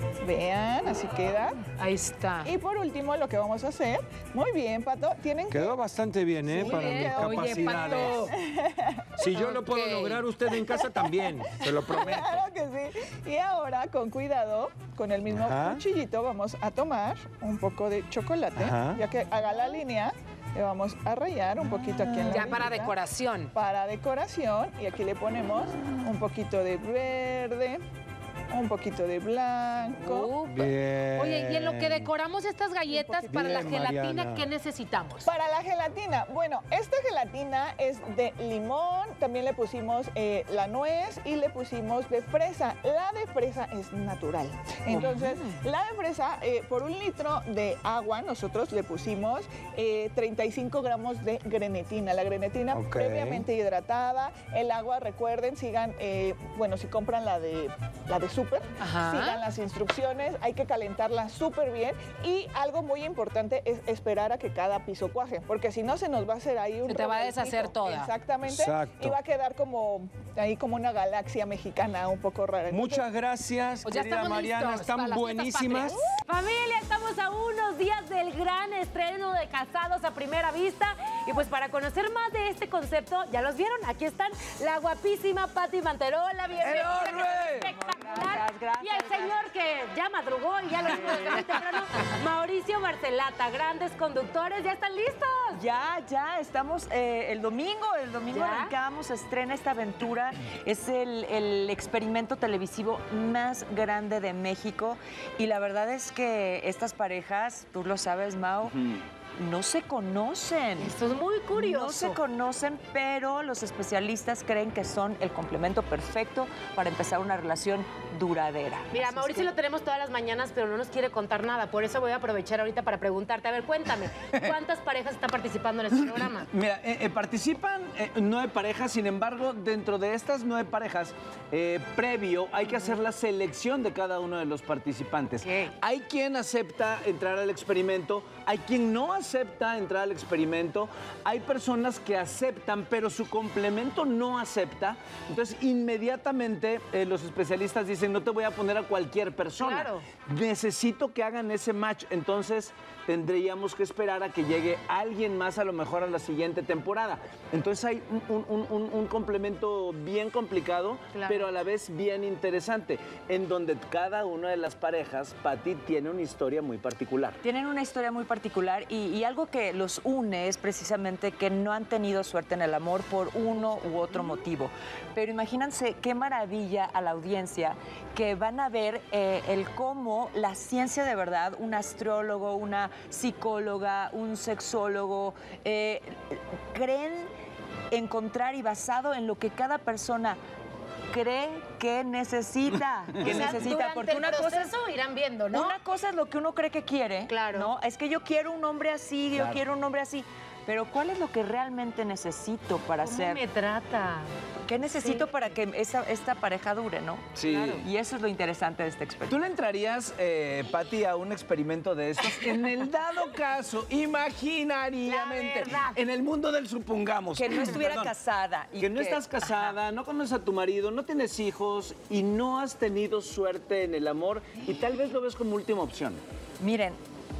Vean, así queda. Ahí está. Y por último, lo que vamos a hacer, muy bien, Pato, tienen que... Quedó bastante bien, ¿eh? Sí, Para mis quedó muy bien. capacidades. Oye, Pato. Si yo lo puedo Ok. lograr, usted en casa también. Se lo prometo. Claro que sí. Y ahora, con cuidado, con el mismo Ajá. cuchillito, vamos a tomar un poco de chocolate. Ajá. Ya que haga la línea, le vamos a rayar un poquito aquí en la Ya para orillita. decoración. Para decoración. Y aquí le ponemos un poquito de verde, un poquito de blanco. Uf. Bien. Oye, y en lo que decoramos estas galletas para la Bien, gelatina, Mariana. ¿qué necesitamos? Para la gelatina, bueno, esta gelatina es de limón, también le pusimos eh, la nuez y le pusimos de fresa. La de fresa es natural. Entonces, la de fresa, eh, por un litro de agua, nosotros le pusimos eh, treinta y cinco gramos de grenetina. La grenetina Ok. previamente hidratada. El agua, recuerden, sigan, eh, bueno, si compran la de, la de súper, Ajá. sigan las instrucciones, hay que calentarla súper bien y algo muy importante es esperar a que cada piso cuaje, porque si no se nos va a hacer ahí un Se te va a revoltito. deshacer toda. Exactamente. Exacto. Y va a quedar como ahí como una galaxia mexicana un poco rara. Muchas gracias, Pues ya querida estamos Mariana. listos Están para las fiestas buenísimas. patrias. Familia, estamos a unos días del gran estreno de Casados a Primera Vista. Y pues para conocer más de este concepto, ya los vieron, aquí están la guapísima Pati Manterola, bienvenida. ¡Enorme! Espectacular. Gracias, gracias, y el señor que ya madrugó y ya lo vimos desde muy temprano, Mauricio Barcelata, grandes conductores, ¿ya están listos? Ya, ya, estamos eh, el domingo, el domingo ¿Ya? arrancamos, estrena esta aventura, es el, el experimento televisivo más grande de México y la verdad es que estas parejas, tú lo sabes, Mau, no se conocen. Esto es muy curioso. No se conocen, pero los especialistas creen que son el complemento perfecto para empezar una relación duradera. Mira, Así es Mauricio que- lo tenemos todas las mañanas, pero no nos quiere contar nada. Por eso voy a aprovechar ahorita para preguntarte. A ver, cuéntame, ¿cuántas parejas están participando en este programa? Mira, eh, eh, participan eh, nueve parejas, sin embargo, dentro de estas nueve parejas, eh, previo hay que hacer la selección de cada uno de los participantes. Hay quien acepta entrar al experimento, hay quien no acepta entrar al experimento, hay personas que aceptan, pero su complemento no acepta. Entonces, inmediatamente eh, los especialistas dicen, no te voy a poner a cualquier persona. Claro. Necesito que hagan ese match. Entonces, tendríamos que esperar a que llegue alguien más a lo mejor a la siguiente temporada. Entonces hay un, un- un- un complemento bien complicado, Claro. pero a la vez bien interesante, en donde cada una de las parejas, Pati, tiene una historia muy particular. Tienen una historia muy particular y, y algo que los une es precisamente que no han tenido suerte en el amor por uno u otro motivo. Pero imagínense qué maravilla a la audiencia que van a ver eh, el cómo la ciencia de verdad, un astrólogo, una psicóloga, un sexólogo, eh, creen encontrar y basado en lo que cada persona cree que necesita, que O sea, necesita, durante porque el una cosa es proceso irán viendo, ¿no? una cosa es lo que uno cree que quiere, Claro. ¿no? Es que yo quiero un hombre así, yo Claro. quiero un hombre así. Pero ¿cuál es lo que realmente necesito para ¿Cómo ser? me trata? ¿Qué necesito Sí. para que esa, esta pareja dure, no? Sí. Claro. Y eso es lo interesante de este experimento. ¿Tú le entrarías, eh, Pati, a un experimento de estos? En el dado caso, imaginariamente, La verdad. en el mundo del supongamos. Que no estuviera Perdón. casada. Y Que no estás casada, no conoces a tu marido, no tienes hijos y no has tenido suerte en el amor y tal vez lo ves como última opción. Miren,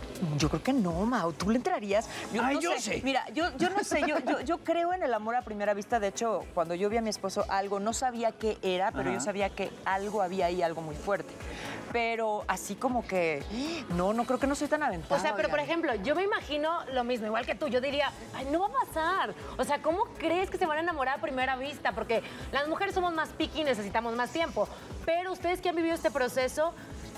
yo creo que no, Mau. ¿Tú le entrarías? Ay, no yo sé. sé. Mira, yo, yo no sé. Yo, yo, yo creo en el amor a primera vista. De hecho, cuando yo vi a mi esposo algo, no sabía qué era, pero Ajá. yo sabía que algo había ahí, algo muy fuerte. Pero así como que, no, no creo que no soy tan aventada. O sea, pero por oigan. ejemplo, yo me imagino lo mismo, igual que tú. Yo diría, ay, no va a pasar. O sea, ¿cómo crees que se van a enamorar a primera vista? Porque las mujeres somos más picky y necesitamos más tiempo. Pero ustedes que han vivido este proceso,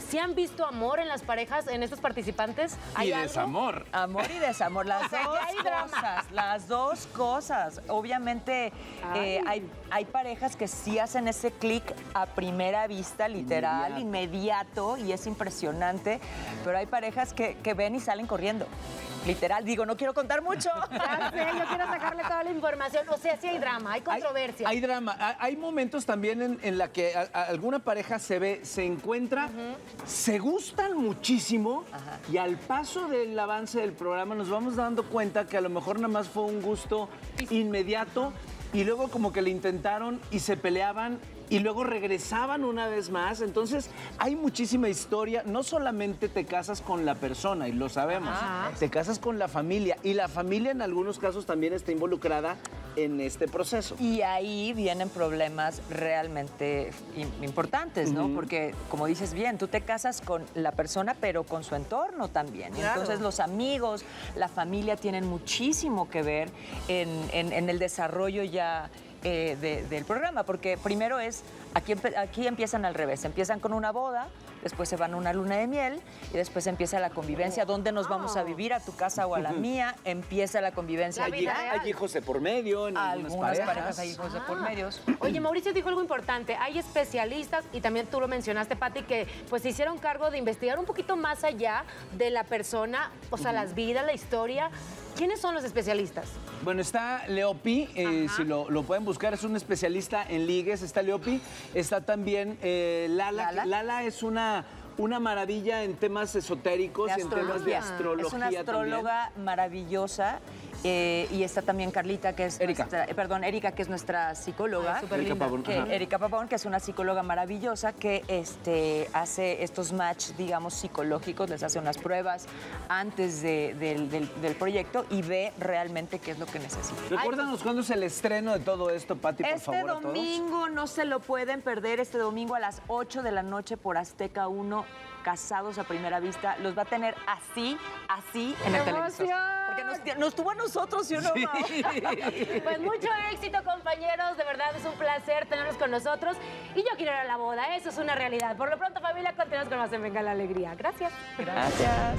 ¿sí han visto amor en las parejas, en estos participantes? Y desamor. Amor y desamor, las O sea, dos ya hay drama. cosas, las dos cosas. Obviamente eh, hay, hay parejas que sí hacen ese clic a primera vista, literal, inmediato, y es impresionante, pero hay parejas que, que ven y salen corriendo. Literal, digo, no quiero contar mucho. Ya sé, yo quiero sacarle toda la información. O sea, sí hay drama, hay controversia. Hay, hay drama. Ha- Hay momentos también en, en la que a- a- alguna pareja se ve, se encuentra, se gustan muchísimo y al paso del avance del programa nos vamos dando cuenta que a lo mejor nada más fue un gusto inmediato y luego como que le intentaron y se peleaban y luego regresaban una vez más. Entonces hay muchísima historia. No solamente te casas con la persona, y lo sabemos, Ajá. te casas con la familia y la familia en algunos casos también está involucrada en este proceso. Y ahí vienen problemas realmente im- importantes, ¿no? Ujú. Porque, como dices bien, tú te casas con la persona, pero con su entorno también. Y Claro. entonces los amigos, la familia tienen muchísimo que ver en, en- en el desarrollo ya eh, de- del programa, porque primero es, aquí, empe- aquí empiezan al revés, empiezan con una boda, después se van a una luna de miel y después empieza la convivencia, ¿dónde nos vamos a vivir? ¿A tu casa o a la mía? Empieza la convivencia. Hay, ya. hay hijos de por medio en algunas, Algunas parejas. parejas hay hijos de por medios. Oye, Mauricio dijo algo importante. Hay especialistas, y también tú lo mencionaste, Pati, que pues se hicieron cargo de investigar un poquito más allá de la persona, o sea, las vidas, la historia. ¿Quiénes son los especialistas? Bueno, está Leopi, eh, si lo, lo pueden buscar, es un especialista en ligues, está Leopi, está también eh, Lala. Lala. que Lala es una, una maravilla en temas esotéricos De y en temas de astrología Es una astróloga maravillosa. eh, y está también Carlita, que es Erika. nuestra, eh, perdón, Erika, que es nuestra psicóloga. Ay, súper Erika linda. Pavón, que- ajá. Erika Pavón, que es una psicóloga maravillosa que este, hace estos match, digamos, psicológicos, les hace unas pruebas antes de- del, del- del proyecto y ve realmente qué es lo que necesita. Recuérdanos cuándo es el estreno de todo esto, Pati, por Este favor, a todos. domingo no se lo pueden perder, este domingo a las ocho de la noche por Azteca uno, Casados a Primera Vista. Los va a tener así, así en el ¡Qué televisor. emoción! Porque nos, nos tuvo a nosotros, ¿sí o no, Sí. Mau? Pues mucho éxito, compañeros. De verdad es un placer tenerlos con nosotros. Y yo quiero ir a la boda, eso es una realidad. Por lo pronto, familia, continuamos con más en Venga la Alegría. Gracias. Gracias.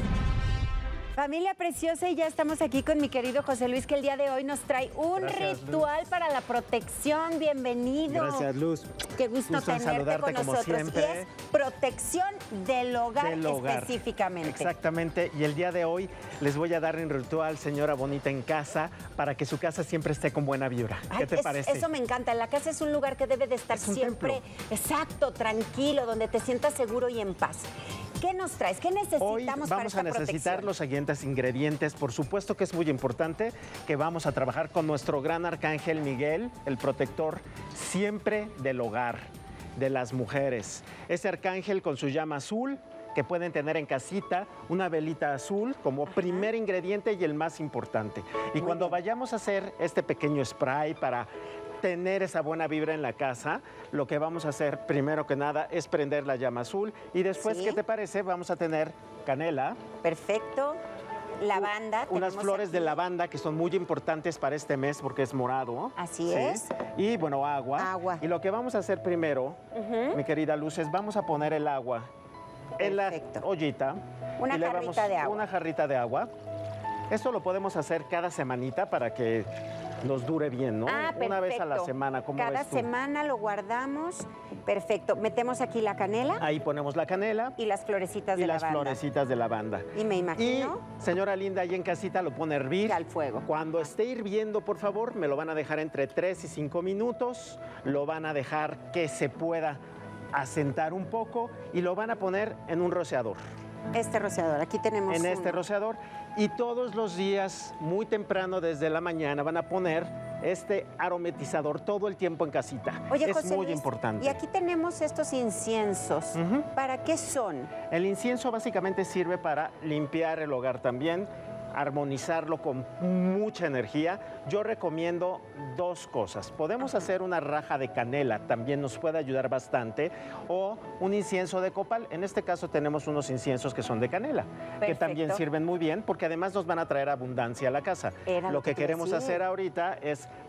Familia preciosa, y ya estamos aquí con mi querido José Luis, que el día de hoy nos trae un Gracias, ritual para la protección. Bienvenido. Gracias, Luz. Qué gusto, Gusto en tenerte saludarte con como nosotros. siempre. Y es protección del hogar, Del hogar. específicamente. Exactamente. Y el día de hoy les voy a dar un ritual, señora bonita, en casa, para que su casa siempre esté con buena vibra. ¿Qué Ay, te es- parece? Eso me encanta. La casa es un lugar que debe de estar Es un siempre, exacto, tranquilo, donde te sientas seguro y en paz. ¿Qué nos traes? ¿Qué necesitamos Hoy para vamos esta a necesitar protección? los siguientes ingredientes. Por supuesto que es muy importante que vamos a trabajar con nuestro gran arcángel Miguel, el protector siempre del hogar, de las mujeres. Ese arcángel con su llama azul, que pueden tener en casita, una velita azul como primer ingrediente y el más importante. Y cuando vayamos a hacer este pequeño spray para tener esa buena vibra en la casa, lo que vamos a hacer primero que nada es prender la llama azul y después, Sí. ¿qué te parece? Vamos a tener canela, Perfecto. Lavanda. unas tenemos flores aquí. de lavanda que son muy importantes para este mes porque es morado. Así es. Y bueno, agua. Agua. Y lo que vamos a hacer primero, Ujú. mi querida Luz, es vamos a poner el agua en la ollita. Una y le jarrita vamos- de agua. Una jarrita de agua. Esto lo podemos hacer cada semanita para que nos dure bien, ¿no? Ah, Una vez a la perfecto. semana, ¿cómo Cada ves tú? semana lo guardamos. Perfecto. Metemos aquí la canela Ahí ponemos la canela y las florecitas y de las lavanda. florecitas de lavanda. Y me imagino Y, señora linda, ahí en casita lo pone a hervir. al fuego. Cuando esté hirviendo, por favor, me lo van a dejar entre tres y cinco minutos. Lo van a dejar que se pueda asentar un poco y lo van a poner en un rociador. Este rociador, aquí tenemos En este uno. rociador. Y todos los días, muy temprano desde la mañana, van a poner este aromatizador todo el tiempo en casita. Oye, es José muy Luis, importante. y aquí tenemos estos inciensos. Ujú. ¿Para qué son? El incienso básicamente sirve para limpiar el hogar también, armonizarlo con mucha energía. Yo recomiendo dos cosas. Podemos hacer una raja de canela, también nos puede ayudar bastante, o un incienso de copal. En este caso tenemos unos inciensos que son de canela, que Perfecto. también sirven muy bien porque además nos van a traer abundancia a la casa. Era lo Lo que que te queremos decía. hacer ahorita es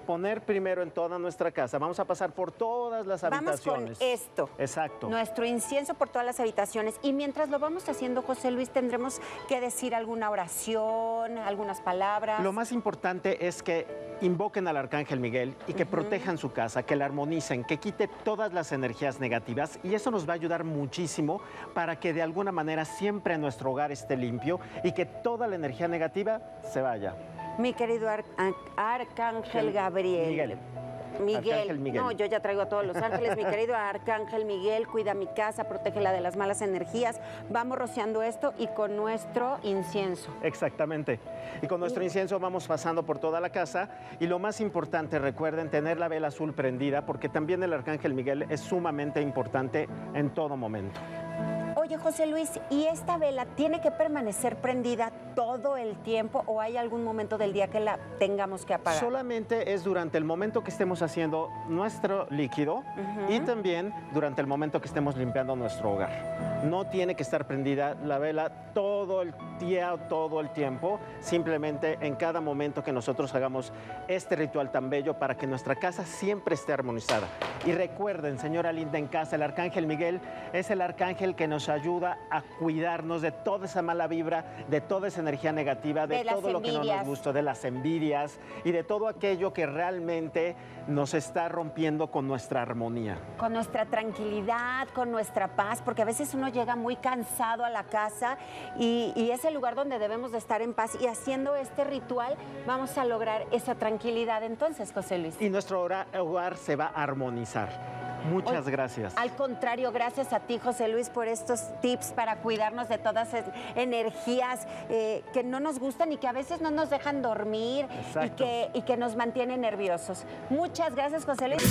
poner primero en toda nuestra casa. Vamos a pasar por todas las habitaciones. Vamos con esto. Exacto. Nuestro incienso por todas las habitaciones. Y mientras lo vamos haciendo, José Luis, tendremos que decir alguna oración, algunas palabras. Lo más importante es que invoquen al Arcángel Miguel y que Ujú. protejan su casa, que la armonicen, que quite todas las energías negativas, y eso nos va a ayudar muchísimo para que de alguna manera siempre nuestro hogar esté limpio y que toda la energía negativa se vaya. Mi querido Ar- Ar- Arcángel Gabriel. Miguel. Miguel. Arcángel Miguel. No, yo ya traigo a todos los ángeles. Mi querido Arcángel Miguel, cuida mi casa, protégela de las malas energías. Vamos rociando esto y con nuestro incienso. Exactamente. Y con nuestro incienso vamos pasando por toda la casa. Y lo más importante, recuerden tener la vela azul prendida, porque también el Arcángel Miguel es sumamente importante en todo momento. Oye, José Luis, ¿y esta vela tiene que permanecer prendida todo el tiempo o hay algún momento del día que la tengamos que apagar? Solamente es durante el momento que estemos haciendo nuestro líquido Ujú. y también durante el momento que estemos limpiando nuestro hogar. No tiene que estar prendida la vela todo el día, todo el tiempo, simplemente en cada momento que nosotros hagamos este ritual tan bello para que nuestra casa siempre esté armonizada. Y recuerden, señora linda en casa, el Arcángel Miguel es el arcángel que nos ayuda a cuidarnos de toda esa mala vibra, de toda esa energía negativa, de, De las todo lo que no nos envidias. gusta, de las envidias y de todo aquello que realmente nos está rompiendo con nuestra armonía. Con nuestra tranquilidad, con nuestra paz, porque a veces uno llega muy cansado a la casa y, y es el lugar donde debemos de estar en paz, y haciendo este ritual vamos a lograr esa tranquilidad. Entonces, José Luis. Y nuestro hora- hogar se va a armonizar. Muchas Oye, gracias. Al contrario, gracias a ti, José Luis, por estos tips para cuidarnos de todas esas energías eh, que no nos gustan y que a veces no nos dejan dormir y Exacto. que, y que nos mantienen nerviosos. Muchas gracias, José Luis.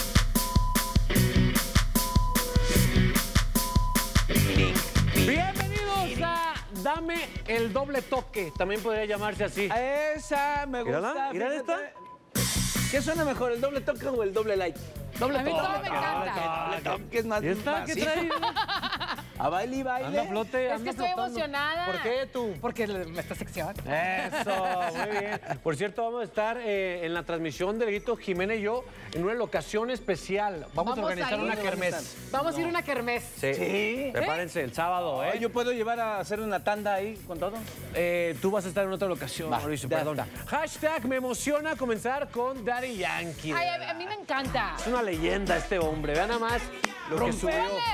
Bienvenidos a Dame el doble toque, también podría llamarse así. Esa me gusta. Mírala, mira fíjate. ¿Qué suena mejor, el doble toque o el doble like? Doble A mí todo toque, me encanta. Doble toque es más. ¿Y esta qué macizo. trae? A baile y baile. Anda a flote, Es anda que estoy flotando. emocionada. ¿Por qué tú? Porque le- esta sección. Eso, muy bien. Por cierto, vamos a estar eh, en la transmisión de Leguito Jiménez y yo en una locación especial. Vamos, a organizar ir. una kermés. Vamos a ir a una kermés. Sí. ¿Sí? Prepárense el sábado, ¿eh? Ay, ¿yo puedo llevar a hacer una tanda ahí con todo? Eh, tú vas a estar en otra locación, Va, Mauricio, ya perdón. está. Hashtag me emociona comenzar con Daddy Yankee. Ay, a, a mí me encanta. Es una leyenda este hombre. Vean nada más lo que subió.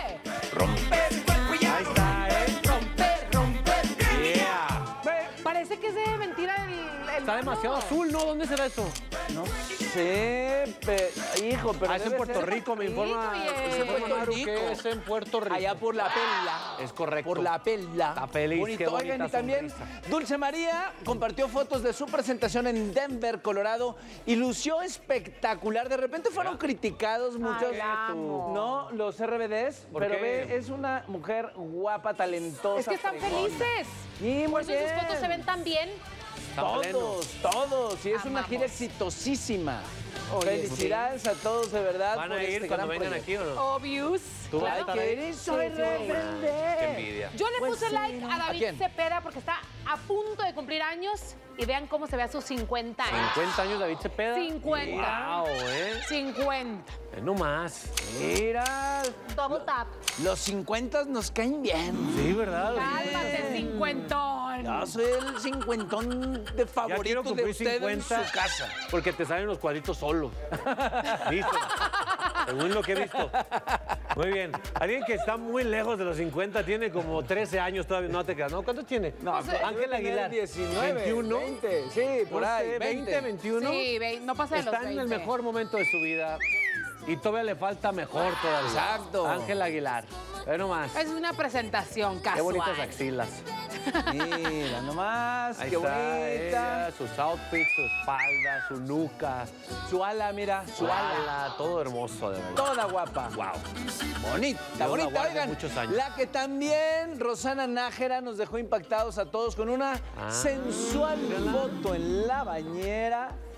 ¡Súbele! Ahí está, ¿eh? Romper, romper. Yeah. Parece que es de mentira el... el Está demasiado mano. azul, ¿no? ¿Dónde será eso? No sé, pero, hijo, pero Ah, es en debe Puerto ser- Rico, me informa. Rico, me bien. informa Puerto Maru Rico. que es en Puerto Rico. Allá por la perla. Es correcto. Por la perla. Está feliz, Bonito. qué bonita Oigan, y también sonrisa. Dulce María compartió fotos de su presentación en Denver, Colorado, y lució espectacular. De repente fueron criticados muchos, Ay, la amo. ¿no? Los R B Ds, ¿Por pero qué? ve, es una mujer guapa, talentosa. Es que están fregona. felices. Sí, Por muy eso sus bien. fotos se ven tan bien. Está pleno. Todos, todos. Y es una Amamos. gira exitosísima. Oye, Felicidades a todos, de verdad. ¿Van por a ir este cuando gran vengan proyecto. aquí o no? Obvious. ¿Tú vas a Claro. estar ahí? ¿Quieres? Soy Sí, sí. rebelde. Qué envidia. Yo le Pues puse sí, like ¿no? a ¿A David quién? Cepeda porque está a punto de cumplir años y vean cómo se ve a sus cincuenta años. cincuenta años David Cepeda. cincuenta. Wow, ¿eh? cincuenta. Eh, No más. Mira, Double tap. los cincuenta nos caen bien. Sí, ¿verdad? Cálmate, cincuentón. Yo soy el cincuentón de Ya quiero favorito de cumplir usted cincuenta en su casa. porque te salen los cuadritos solos. ¿Listo? Según lo que he visto. Muy bien. Alguien que está muy lejos de los cincuenta, tiene como trece años todavía, no te quedas, ¿no? ¿Cuántos tiene? No, pues, Ángel debe tener Aguilar. diecinueve, veintiuno. veinte, sí, por No ahí, sé, veinte. veinte, veintiuno. Sí, ve- no pasa de los Está en el veinte. mejor momento de su vida y todavía le falta mejor todavía. Exacto. Ángel Aguilar. Ve nomás. Es una presentación casual. Qué bonitas axilas. Mira, nomás, Ahí qué está bonita. ella, sus outfits, su espalda, su nuca, Su ala, mira, su su ala. ala, todo hermoso de verdad. Toda guapa. Wow. Bonita, Dios la bonita. guarde Oigan, muchos años. la que también Rosana Nájera nos dejó impactados a todos con una Ah. sensual foto en la bañera.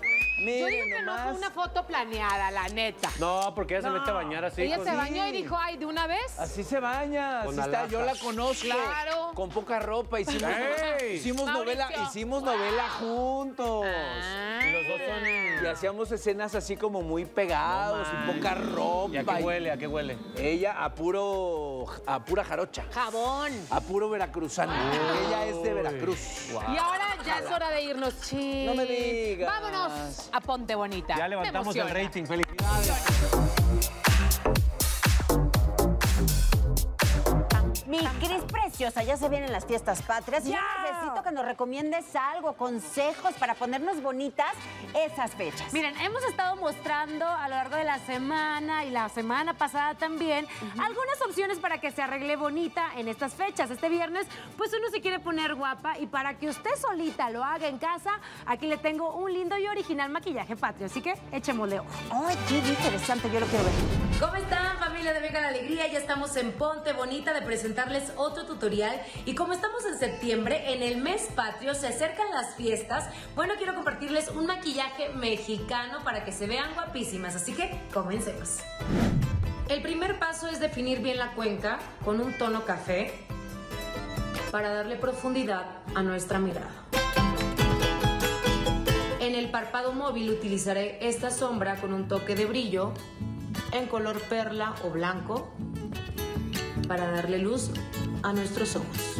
Yo digo que no fue una foto planeada, la neta. No, porque ella No. se mete a bañar así. Ella con- se bañó y dijo, ay, ¿de una vez? Así se baña, así Con está, yo la alhajas. conozco. Claro. Con poca ropa, hicimos, ¡Ey! hicimos novela, Mauricio. hicimos novela juntos. Y los dos son... Y hacíamos escenas así como muy pegados y poca ropa. ¿Y a qué huele? ¿A qué huele? Ella a puro, a pura jarocha. Jabón. A puro veracruzano. Ella es de Veracruz. Y ahora ya es hora de irnos, chis. No me digas. Vámonos a Ponte Bonita. Ya Me levantamos el emociona. rating. Felicidades. Mi Cris preciosa, ya se vienen las fiestas patrias y yo ¡Ya! necesito que nos recomiendes algo, consejos para ponernos bonitas esas fechas. Miren, hemos estado mostrando a lo largo de la semana y la semana pasada también algunas opciones para que se arregle bonita en estas fechas. Este viernes, pues uno se quiere poner guapa y para que usted solita lo haga en casa, aquí le tengo un lindo y original maquillaje patrio. Así que échémosle ojo. ¡Ay, qué interesante! Yo lo quiero ver. ¿Cómo están, familia de Venga la Alegría? Ya estamos en Ponte Bonita de presentarles otro tutorial. Y como estamos en septiembre, en el mes patrio, se acercan las fiestas. Bueno, quiero compartirles un maquillaje mexicano para que se vean guapísimas. Así que comencemos. El primer paso es definir bien la cuenca con un tono café para darle profundidad a nuestra mirada. En el párpado móvil utilizaré esta sombra con un toque de brillo en color perla o blanco para darle luz a nuestros ojos.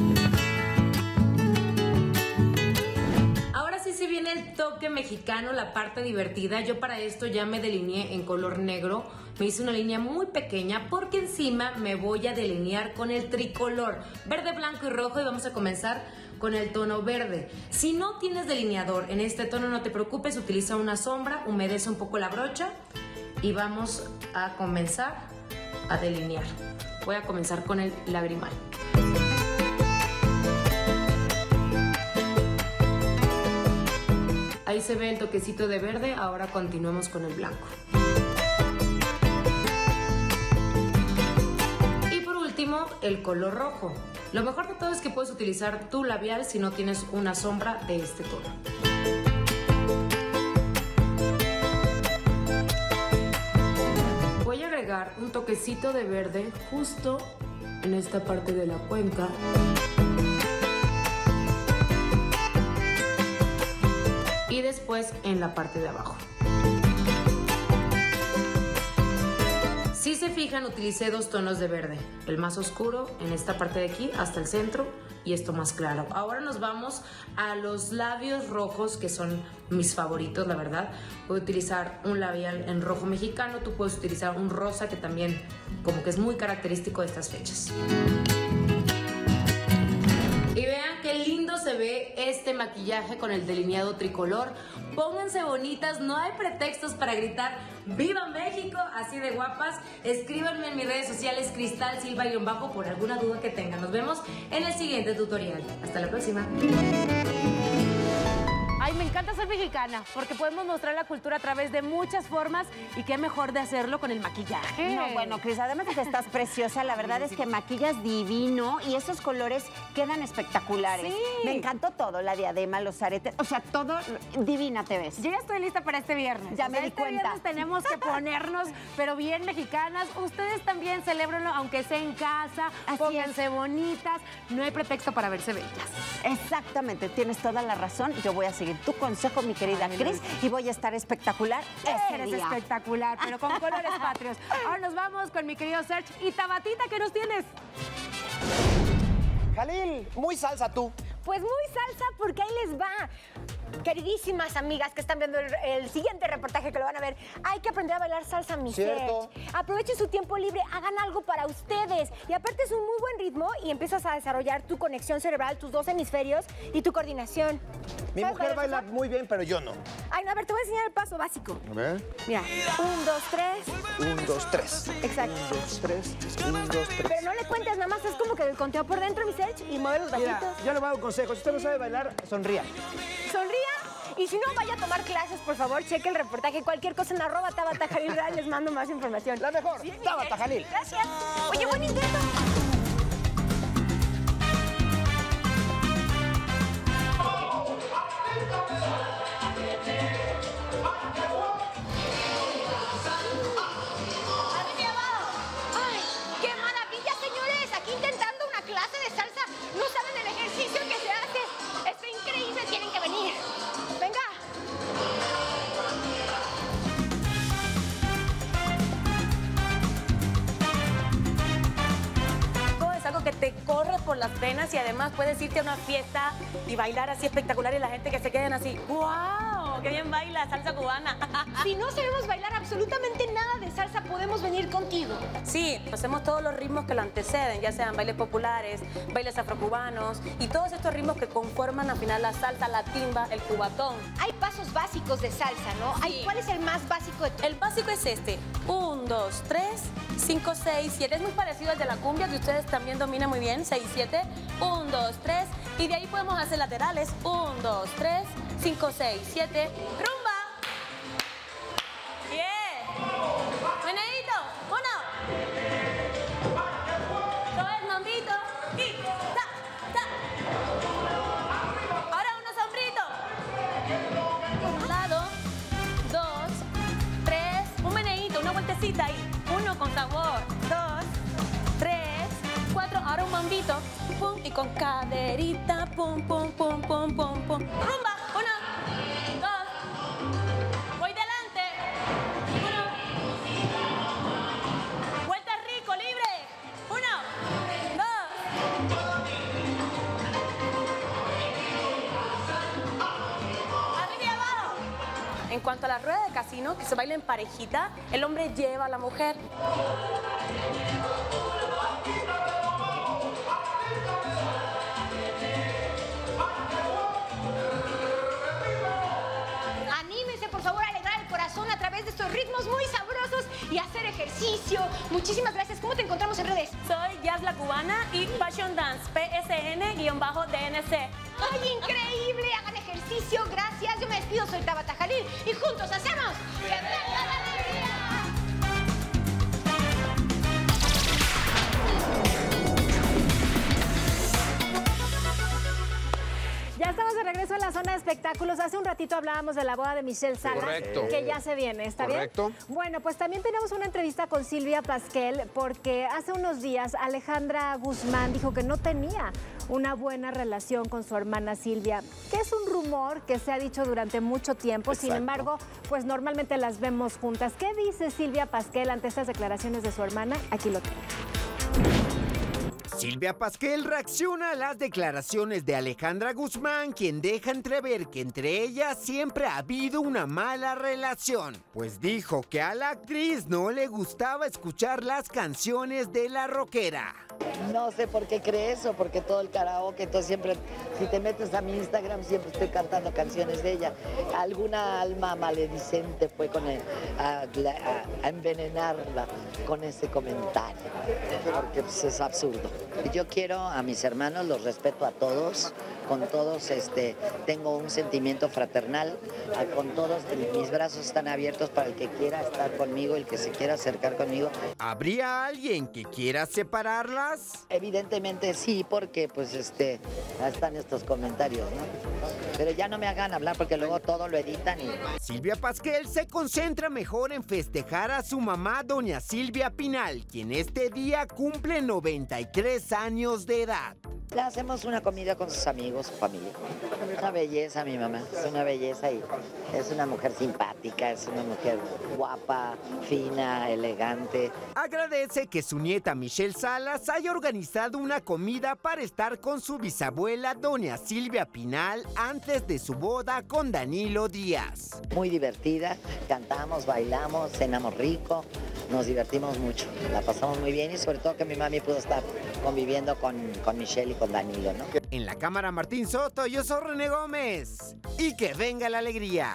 Ahora sí se viene el toque mexicano, la parte divertida. Yo para esto ya me delineé en color negro. Me hice una línea muy pequeña porque encima me voy a delinear con el tricolor, verde, blanco y rojo, y vamos a comenzar con el tono verde. Si no tienes delineador en este tono, no te preocupes, utiliza una sombra, humedece un poco la brocha y vamos a comenzar a delinear. Voy a comenzar con el lagrimal. Ahí se ve el toquecito de verde, ahora continuemos con el blanco. Y por último, el color rojo. Lo mejor de todo es que puedes utilizar tu labial si no tienes una sombra de este tono. Voy a agregar un toquecito de verde justo en esta parte de la cuenca. Y después en la parte de abajo. Si se fijan, utilicé dos tonos de verde. El más oscuro en esta parte de aquí hasta el centro y esto más claro. Ahora nos vamos a los labios rojos, que son mis favoritos, la verdad. Voy a utilizar un labial en rojo mexicano. Tú puedes utilizar un rosa, que también como que es muy característico de estas fechas. Y vean qué lindo se ve este maquillaje con el delineado tricolor. Pónganse bonitas, no hay pretextos para gritar ¡Viva México! Así de guapas. Escríbanme en mis redes sociales Cristal Silva-bajo por alguna duda que tengan. Nos vemos en el siguiente tutorial. Hasta la próxima. Ay, me encanta ser mexicana porque podemos mostrar la cultura a través de muchas formas y qué mejor de hacerlo con el maquillaje. No, bueno, Cris, además de que estás preciosa, la verdad es que maquillas divino y esos colores quedan espectaculares. Sí. Me encantó todo, la diadema, los aretes, o sea, todo divina te ves. Yo ya estoy lista para este viernes. Ya O me sea, di este cuenta. viernes tenemos que ponernos, pero bien mexicanas. Ustedes también celébrenlo, aunque sea en casa. Así Pónganse bonitas. No hay pretexto para verse bellas. Exactamente, tienes toda la razón. Yo voy a seguir tu consejo, mi querida Cris, y voy a estar espectacular ese Eres día. espectacular, pero con colores patrios. Ahora nos vamos con mi querido Serge y Tabatita, ¿qué nos tienes? Jalil, muy salsa tú. Pues muy salsa porque ahí les va. Queridísimas amigas que están viendo el, el siguiente reportaje que lo van a ver, hay que aprender a bailar salsa, mi Cierto. Serge. Aprovechen su tiempo libre, hagan algo para ustedes. Y aparte es un muy buen ritmo y empiezas a desarrollar tu conexión cerebral, tus dos hemisferios y tu coordinación. Mi ¿Sabes mujer bailar baila salsa? muy bien, pero yo no. Ay, no, a ver, te voy a enseñar el paso básico. A ver. Mira, un, dos, tres. Un, dos, tres. Exacto. Un, dos, tres. Un, dos, tres. Pero no le cuentes, nada más es como que el conteo por dentro, mi Serge, y mueve los Mira, bracitos. yo le voy a dar un consejo. Si usted no sabe bailar, sonría. Sonría. Y si no, vaya a tomar clases, por favor, cheque el reportaje. Cualquier cosa en arroba Tabata Jalil Real, les mando más información. La mejor, Bien, mi Tabata Serge. Jalil. Gracias. Oye, buen intento. las penas y además puedes irte a una fiesta y bailar así espectacular y la gente que se queden así, ¡wow! ¡Qué bien baila salsa cubana! Si no sabemos bailar absolutamente nada de salsa, podemos venir contigo. Sí, hacemos todos los ritmos que lo anteceden, ya sean bailes populares, bailes afrocubanos y todos estos ritmos que conforman al final la salsa, la timba, el cubatón. Hay pasos básicos de salsa, ¿no? Sí. ¿Cuál es el más básico de todo? El básico es este, un, dos, tres, cinco, seis, siete. Es muy parecido al de la cumbia, que ustedes también dominan muy bien, seis, siete, un, dos, tres. Y de ahí podemos hacer laterales, un, dos, tres, cinco, seis, siete. ¡Rumba! ¡Bien! ¡Meneíto! ¡Uno! Todo es mambito. Y ta, ta. Ahora unos sombritos. Un lado, dos, tres. Un meneíto, una vueltecita ahí. Uno con sabor. Dos, tres, cuatro. Ahora un mambito. Pum, y con caderita. Pum, pum, pum, pum, pum, pum. ¡Rumba! Uno, dos. Voy delante. Uno. Vuelta rico, libre. Uno, dos. Arriba y abajo. En cuanto a la rueda de casino, que se baila en parejita, el hombre lleva a la mujer. Anímense, por favor, a alegrar el corazón a través de estos ritmos muy sabrosos y hacer ejercicio. Muchísimas gracias. ¿Cómo te encontramos en redes? Soy Jazz La Cubana y Fashion Dance, P S N D N C. ¡Ay, increíble! Hagan ejercicio, gracias. Yo me despido, soy Tabata Jalil y juntos hacemos ¡Que venga la alegría! Ya estamos de regreso en la zona de espectáculos. Hace un ratito hablábamos de la boda de Michelle Salas, Correcto. que ya se viene, ¿está Correcto. bien? Bueno, pues también tenemos una entrevista con Silvia Pasquel, porque hace unos días Alejandra Guzmán dijo que no tenía una buena relación con su hermana Silvia, que es un rumor que se ha dicho durante mucho tiempo. Sin Exacto. embargo, pues normalmente las vemos juntas. ¿Qué dice Silvia Pasquel ante estas declaraciones de su hermana? Aquí lo tiene. Silvia Pasquel reacciona a las declaraciones de Alejandra Guzmán, quien deja entrever que entre ellas siempre ha habido una mala relación, pues dijo que a la actriz no le gustaba escuchar las canciones de la rockera. No sé por qué cree eso, porque todo el karaoke, entonces siempre, si te metes a mi Instagram, siempre estoy cantando canciones de ella. Alguna alma maledicente fue con el, a, a- a envenenarla con ese comentario, porque pues, es absurdo. Yo quiero a mis hermanos, los respeto a todos, con todos este, tengo un sentimiento fraternal, a- con todos mis brazos están abiertos para el que quiera estar conmigo, el que se quiera acercar conmigo. ¿Habría alguien que quiera separarlas? Evidentemente sí, porque pues este, están estos comentarios, ¿no? Pero ya no me hagan hablar porque luego todo lo editan y... Silvia Pasquel se concentra mejor en festejar a su mamá, doña Silvia Pinal, quien este día cumple noventa y tres años de edad. Le hacemos una comida con sus amigos, su familia. Es una belleza mi mamá, es una belleza y es una mujer simpática, es una mujer guapa, fina, elegante. Agradece que su nieta Michelle Salas haya organizado una comida para estar con su bisabuela, doña Silvia Pinal, antes de su boda con Danilo Díaz. Muy divertida, cantamos, bailamos, cenamos rico, nos divertimos mucho, la pasamos muy bien y sobre todo que mi mami pudo estar conviviendo con, con Michelle y con Danilo, ¿no? En la cámara Martín Soto, yo soy René Gómez. Y que venga la alegría.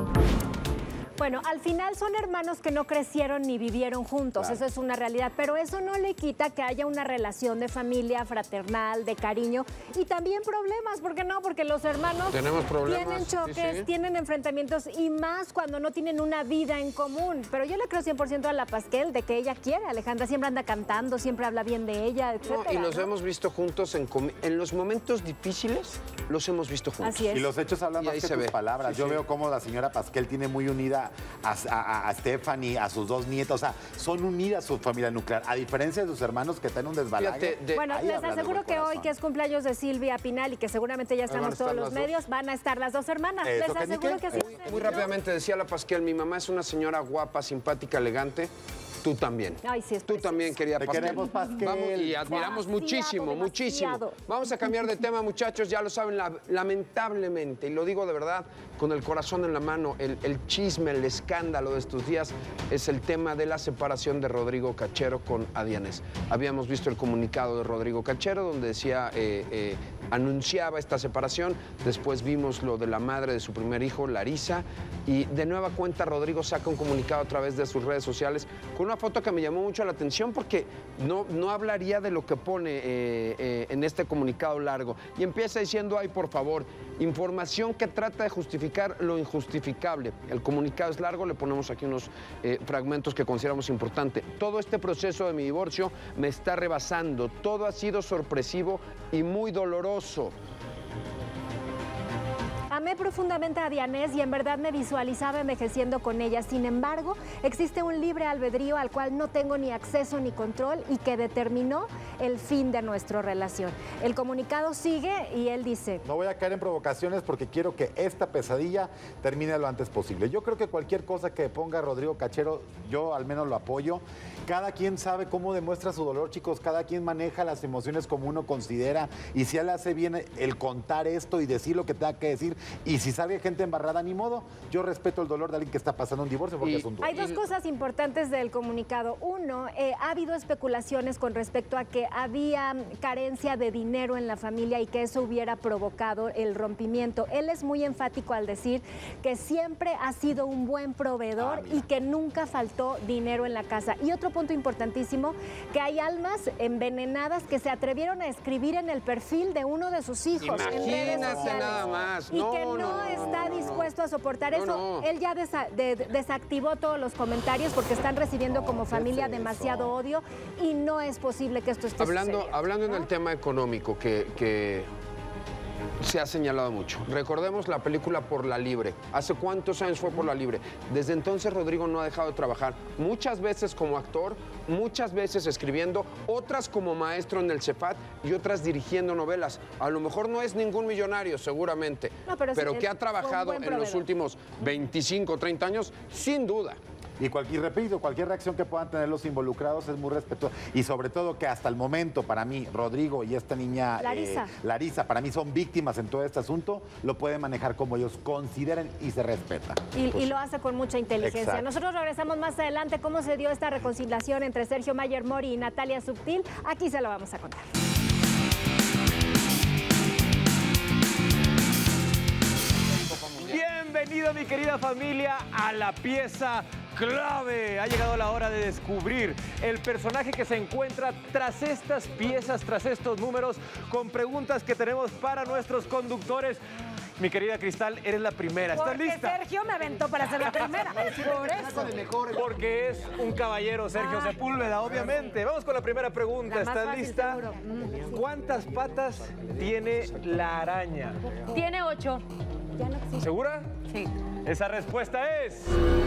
Bueno, al final son hermanos que no crecieron ni vivieron juntos, Claro. eso es una realidad, pero eso no le quita que haya una relación de familia, fraternal, de cariño y también problemas, ¿por qué no? Porque los hermanos Tenemos problemas, tienen sí, choques, sí. tienen enfrentamientos y más cuando no tienen una vida en común. Pero yo le creo cien por ciento a la Pasquel de que ella quiere, Alejandra siempre anda cantando, siempre habla bien de ella, No, etcétera. y los ¿no? hemos visto juntos en, comi- en los momentos difíciles, los hemos visto juntos. Así es. Y los hechos hablan Y más ahí que se tus ve. palabras. Sí, Yo sí. veo cómo la señora Pasquel tiene muy unida a, a, a, a Stephanie, a sus dos nietos, o sea, son unidas su familia nuclear, a diferencia de sus hermanos que están en un desbalague. De, bueno, les aseguro que hoy, que es cumpleaños de Silvia Pinal y que seguramente ya estamos todos los medios, dos. van a estar las dos hermanas. Eso, les aseguro que, que sí. Muy, muy rápidamente, decía la Pasquiel, mi mamá es una señora guapa, simpática, elegante. Tú también. Ay, sí, es Tú también, querida Te Pasquel. queremos, Pasquel. Vamos, y admiramos Demasiado, muchísimo, demasiado. muchísimo. Vamos a cambiar de tema, muchachos. Ya lo saben, la- lamentablemente, y lo digo de verdad, con el corazón en la mano, el, el chisme, el escándalo de estos días es el tema de la separación de Rodrigo Cachero con Adianés. Habíamos visto el comunicado de Rodrigo Cachero, donde decía, eh, eh, anunciaba esta separación. Después vimos lo de la madre de su primer hijo, Larisa. Y de nueva cuenta, Rodrigo saca un comunicado a través de sus redes sociales con una foto que me llamó mucho la atención porque no, no hablaría de lo que pone eh, eh, en este comunicado largo. Y empieza diciendo, ay, por favor, información que trata de justificar lo injustificable. El comunicado es largo, le ponemos aquí unos eh, fragmentos que consideramos importantes. Todo este proceso de mi divorcio me está rebasando. Todo ha sido sorpresivo y muy doloroso. Amé profundamente a Adianés y en verdad me visualizaba envejeciendo con ella. Sin embargo, existe un libre albedrío al cual no tengo ni acceso ni control y que determinó el fin de nuestra relación. El comunicado sigue y él dice... No voy a caer en provocaciones porque quiero que esta pesadilla termine lo antes posible. Yo creo que cualquier cosa que ponga Rodrigo Cachero, yo al menos lo apoyo. Cada quien sabe cómo demuestra su dolor, chicos. Cada quien maneja las emociones como uno considera. Y si él hace bien el contar esto y decir lo que tenga que decir, y si sale gente embarrada, ni modo. Yo respeto el dolor de alguien que está pasando un divorcio porque Y- es un duelo. Hay dos cosas importantes del comunicado. Uno, eh, ha habido especulaciones con respecto a que había mm, carencia de dinero en la familia y que eso hubiera provocado el rompimiento. Él es muy enfático al decir que siempre ha sido un buen proveedor y que nunca faltó dinero en la casa. Y otro punto importantísimo, que hay almas envenenadas que se atrevieron a escribir en el perfil de uno de sus hijos en redes Imagínate sociales. nada más. Y No, que no, no, no, está no, no. dispuesto a soportar No, eso. no. Él ya desa- de- de- desactivó todos los comentarios porque están recibiendo como familia demasiado odio y no es posible que esto esté Hablando, sucediendo. hablando en el tema económico que, que se ha señalado mucho. Recordemos la película Por la Libre. ¿Hace cuántos años fue Por la Libre? Desde entonces Rodrigo no ha dejado de trabajar. Muchas veces como actor, muchas veces escribiendo, otras como maestro en el CEPAT y otras dirigiendo novelas. A lo mejor no es ningún millonario, seguramente, No, pero pero, sí, que fue ha un trabajado buen en los proveedor. últimos veinticinco, treinta años, sin duda. Y cualquier, repito, cualquier reacción que puedan tener los involucrados es muy respetuosa. Y sobre todo que hasta el momento, para mí, Rodrigo y esta niña, Larisa. eh, Larisa, para mí son víctimas en todo este asunto, lo pueden manejar como ellos consideren y se respeta. Y, Pues, y lo hace con mucha inteligencia. Exacto. Nosotros regresamos más adelante cómo se dio esta reconciliación entre Sergio Mayer Mori y Natalia Subtil. Aquí se lo vamos a contar. Bienvenido, mi querida familia, a la pieza clave. Ha llegado la hora de descubrir el personaje que se encuentra tras estas piezas, tras estos números, con preguntas que tenemos para nuestros conductores. Mi querida Cristal, eres la primera. ¿Estás Porque lista? Sergio me aventó para ser la primera. Por eso. Porque es un caballero, Sergio Ay. Sepúlveda, obviamente. Vamos con la primera pregunta. La más ¿Estás fácil, lista? seguro. Mm. ¿Cuántas patas tiene la araña? Tiene ocho. ¿Segura? Sí. Esa respuesta es...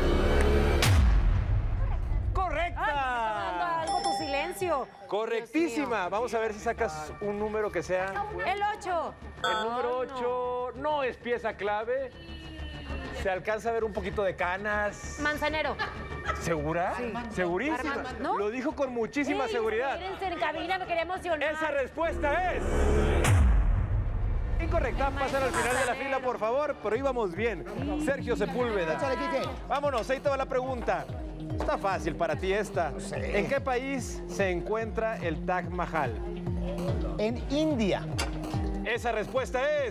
¡correcta! Dando algo tu silencio. Correctísima. Vamos a ver si sacas un número que sea... El ocho. El número ocho no es pieza clave. Se alcanza a ver un poquito de canas. Manzanero. ¿Segura? Sí. Segurísima. Armando, ¿no? Lo dijo con muchísima Sí, seguridad. Espérense en cabina, me quería emocionar. Esa respuesta es... incorrecta. Pasan al final de la fila, por favor, pero íbamos bien. Sergio Sepúlveda. Échale, Quique. Vámonos, ahí te va la pregunta. Está fácil para ti esta. ¿En qué país se encuentra el Taj Mahal? En India. Esa respuesta es...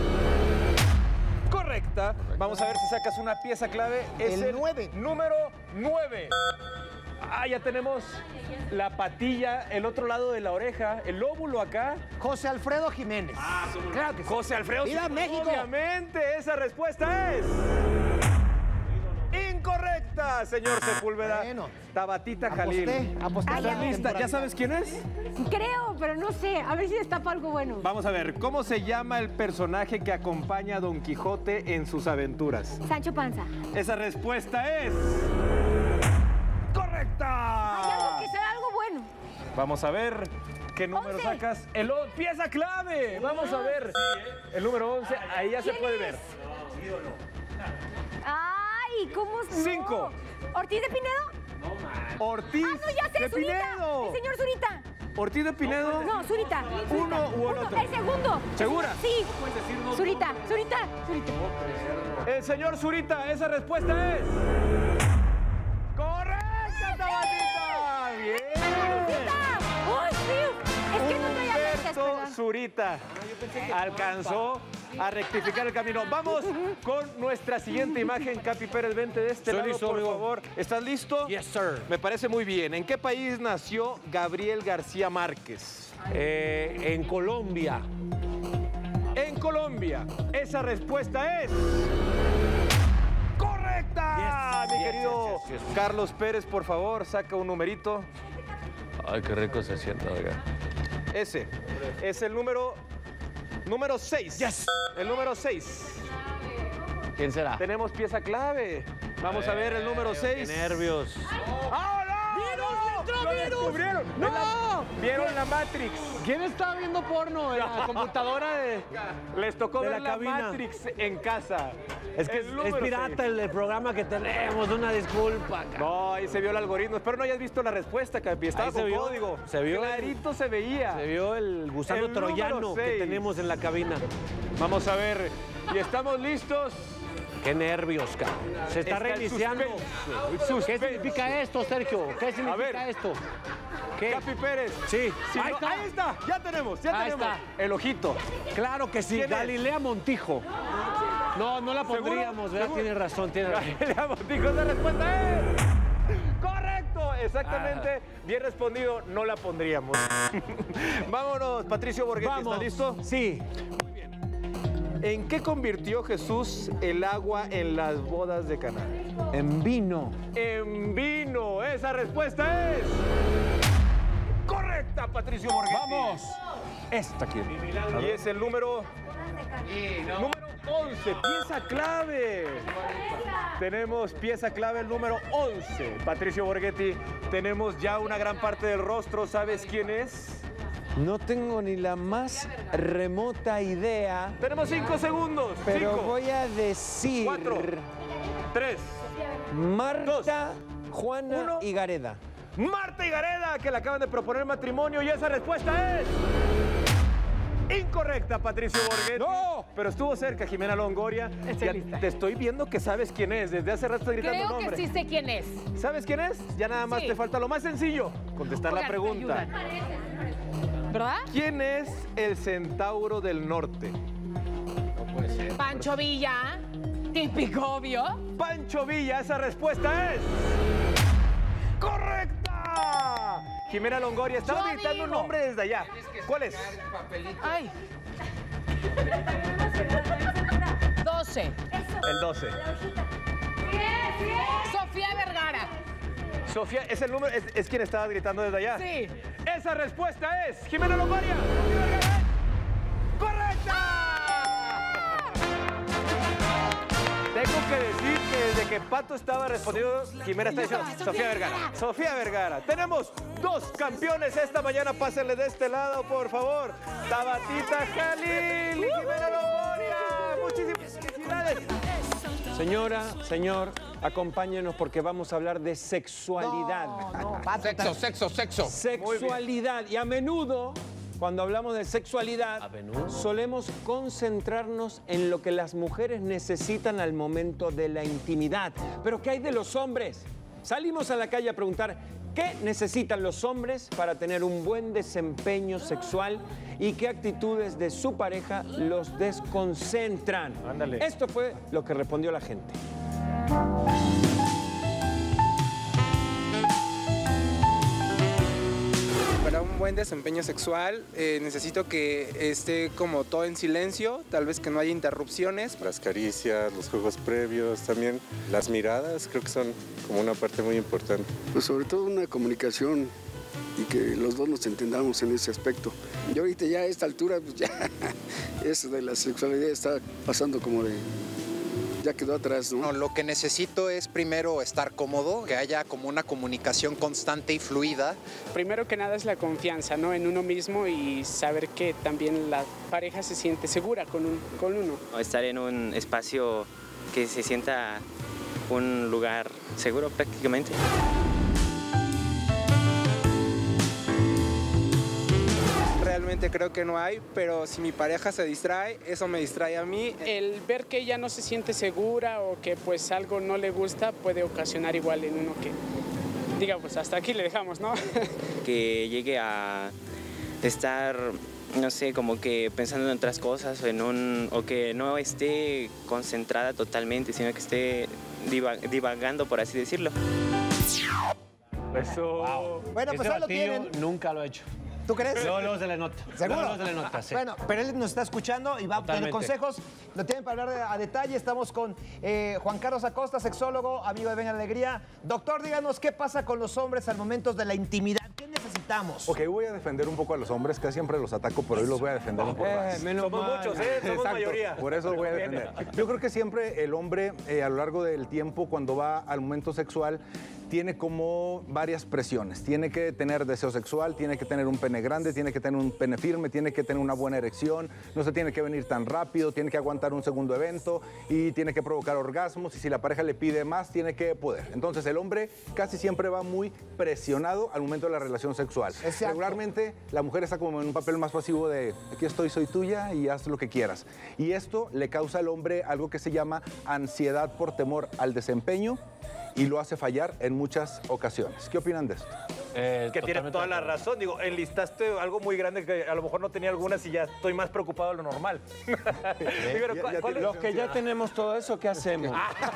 correcta. Vamos a ver si sacas una pieza clave. Es El nueve. Número nueve. Ah, ya tenemos la patilla, el otro lado de la oreja, el lóbulo acá. José Alfredo Jiménez. Claro que sí. José Alfredo ¡Viva Jiménez. México! Obviamente, esa respuesta es... incorrecta. ¡Correcta, señor Sepúlveda! Bueno. Tabatita Jalil. Aposté, aposté. ¿Estás Ay, lista? ¿Ya sabes quién es? Creo, pero no sé. A ver si destapa algo bueno. Vamos a ver, ¿cómo se llama el personaje que acompaña a Don Quijote en sus aventuras? Sancho Panza. Esa respuesta es... ¡correcta! Hay algo que sea algo bueno. Vamos a ver qué número once. sacas. El o- pieza clave. Vamos a ver. El número once, ahí ya se ¿Quién puede es? ver. Ay, ¿cómo? no? Cinco. ¿Ortiz de Pinedo? Ortiz Ah, no, ya sé, de Zurita. Pinedo. El señor Zurita. Ortiz de Pinedo. No, Zurita. Uno u el Uno, otro. El segundo. ¿Segura? Sí. Zurita, Zurita, Zurita. El señor Zurita, esa respuesta es... ¡correcta, Tabatita! ¡Bien! ¡Ay, sí! Es que no traía lentes, Humberto perdón. Zurita alcanzó a rectificar el camino. Vamos con nuestra siguiente imagen. Capi Pérez, vente de este Estoy lado, listo, por amigo. favor. ¿Estás listo? Yes, sir. Me parece muy bien. ¿En qué país nació Gabriel García Márquez? Eh, en Colombia. En Colombia. Esa respuesta es... ¡correcta! Yes, Mi yes, querido yes, yes, yes. Carlos Pérez, por favor, saca un numerito. Ay, qué rico se siente, oiga. Ese es el número... número seis. Yes. El número seis. ¿Quién será? Tenemos pieza clave. Vamos a ver el número seis. Qué nervios. ¡Ah, no! ¡Virus, entró ¡Lo virus! descubrieron! ¡No! En la- ¿Vieron la Matrix? ¿Quién estaba viendo porno en la computadora de...? Les tocó De ver la la, cabina. Matrix en casa. Es que El es, es número pirata seis. el, el programa que tenemos, una disculpa. ca- No, ahí se vio el algoritmo. Espero no hayas visto la respuesta, Capi. Estaba Ahí se con vio, código. se vio el- Clarito se veía. Se vio el gusano El número troyano que seis. tenemos en la cabina. Vamos a ver. Y estamos listos. Qué nervios, cara. Se está, Está el reiniciando. suspense. ¿Qué significa esto, Sergio? ¿Qué significa ver. esto? ¿Qué? Capi Pérez. Sí. Si ahí, no- está. ahí está. Ya tenemos, ya Ahí tenemos. está. El ojito. Claro que sí. ¿Quién es? Galilea Montijo. No, no la ¿Seguro? pondríamos, ¿verdad? ¿Seguro? Tiene razón, tiene razón. Galilea Montijo, esa respuesta es... ¡correcto! Exactamente. Bien respondido, no la pondríamos. Vámonos, Patricio Borghetti, ¿está Vamos. listo? Sí. ¿En qué convirtió Jesús el agua en las bodas de Caná? En vino. En vino. Esa respuesta es... correcta, Patricio Borghetti. ¡Vamos! Esta quiero. Y es el número... Número once, pieza clave. Tenemos pieza clave, el número once. Patricio Borghetti, tenemos ya una gran parte del rostro. ¿Sabes quién es? No tengo ni la más remota idea, Tenemos cinco segundos. pero Cinco, voy a decir cuatro, tres, Marta, Juana uno. y Gareda. Marta y Gareda, que le acaban de proponer matrimonio. Y esa respuesta es... incorrecta, Patricio Borghetti. ¡No! Pero estuvo cerca, Jimena Longoria. Ya te estoy viendo que sabes quién es. Desde hace rato estás gritando Creo nombre. que sí sé quién es. ¿Sabes quién es? Ya nada más Sí. te falta lo más sencillo. Contestar la Oigan, pregunta. ayudan. ¿Verdad? ¿Quién es el centauro del norte? Pancho Villa. Típico, obvio. Pancho Villa, esa respuesta es... ¡correcta! Jimena Longoria, estaba Yo gritando un digo. nombre desde allá. ¿Cuál es? Ay. doce. El doce. Sofía Vergara. Sofía, es el número, es, es quien estaba gritando desde allá. Sí. Esa respuesta es... Jimena Longoria. ¡Correcta! Tengo que decir que desde que Pato estaba respondiendo, Jimena está diciendo Sofía Vergara. Sofía Vergara. Tenemos dos campeones esta mañana. Pásenle de este lado, por favor. Tabatita Jalil y Jimena Longoria. Muchísimas felicidades. Señora, señor, acompáñenos porque vamos a hablar de sexualidad. Sexo, sexo, sexo. Sexualidad. Y a menudo, cuando hablamos de sexualidad, solemos concentrarnos en lo que las mujeres necesitan al momento de la intimidad. Pero ¿qué hay de los hombres? Salimos a la calle a preguntar qué necesitan los hombres para tener un buen desempeño sexual y qué actitudes de su pareja los desconcentran. Ándale. Esto fue lo que respondió la gente. Para un buen desempeño sexual, eh, necesito que esté como todo en silencio, tal vez que no haya interrupciones. Las caricias, los juegos previos, también las miradas, creo que son como una parte muy importante. Pues sobre todo una comunicación y que los dos nos entendamos en ese aspecto. Yo ahorita ya a esta altura, pues ya eso de la sexualidad está pasando como de... ya quedó atrás, ¿no? No, lo que necesito es primero estar cómodo, que haya como una comunicación constante y fluida. Primero que nada es la confianza, ¿no? En uno mismo y saber que también la pareja se siente segura con, un, con uno. Estar en un espacio que se sienta un lugar seguro prácticamente. Realmente creo que no hay, pero si mi pareja se distrae, eso me distrae a mí. El ver que ella no se siente segura o que pues algo no le gusta puede ocasionar igual en uno que diga, pues hasta aquí le dejamos, ¿no? Que llegue a estar, no sé, como que pensando en otras cosas en un, o que no esté concentrada totalmente, sino que esté divag divagando, por así decirlo. Eso. Bueno, pues Este ahí lo batillo tienen. nunca lo ha hecho. ¿Tú crees? Luego, luego se le nota. ¿Seguro? Luego se le nota, sí. Bueno, pero él nos está escuchando y va a tener Totalmente. consejos. Lo tienen para hablar de- a detalle. Estamos con eh, Juan Carlos Acosta, sexólogo, amigo de Venga la Alegría. Doctor, díganos qué pasa con los hombres al momento de la intimidad. ¿Qué necesitamos? Ok, voy a defender un poco a los hombres, casi siempre los ataco, pero hoy los voy a defender un poco Eh, más. menos Somos mal. muchos, ¿eh? Somos Exacto, mayoría. por eso voy a Bien. defender. Yo creo que siempre el hombre, eh, a lo largo del tiempo, cuando va al momento sexual, tiene como varias presiones. Tiene que tener deseo sexual, tiene que tener un pene grande, tiene que tener un pene firme, tiene que tener una buena erección, no se tiene que venir tan rápido, tiene que aguantar un segundo evento y tiene que provocar orgasmos, y si la pareja le pide más, tiene que poder. Entonces el hombre casi siempre va muy presionado al momento de la relación sexual. Regularmente la mujer está como en un papel más pasivo de aquí estoy, soy tuya y haz lo que quieras. Y esto le causa al hombre algo que se llama ansiedad por temor al desempeño y lo hace fallar en muchas ocasiones. ¿Qué opinan de esto? que tiene toda la razón. Digo, enlistaste algo muy grande que a lo mejor no tenía algunas y ya estoy más preocupado de lo normal. Pero, Ya- ¿cuál- ya cuál te- es- los que ya tenemos todo eso, ¿qué hacemos?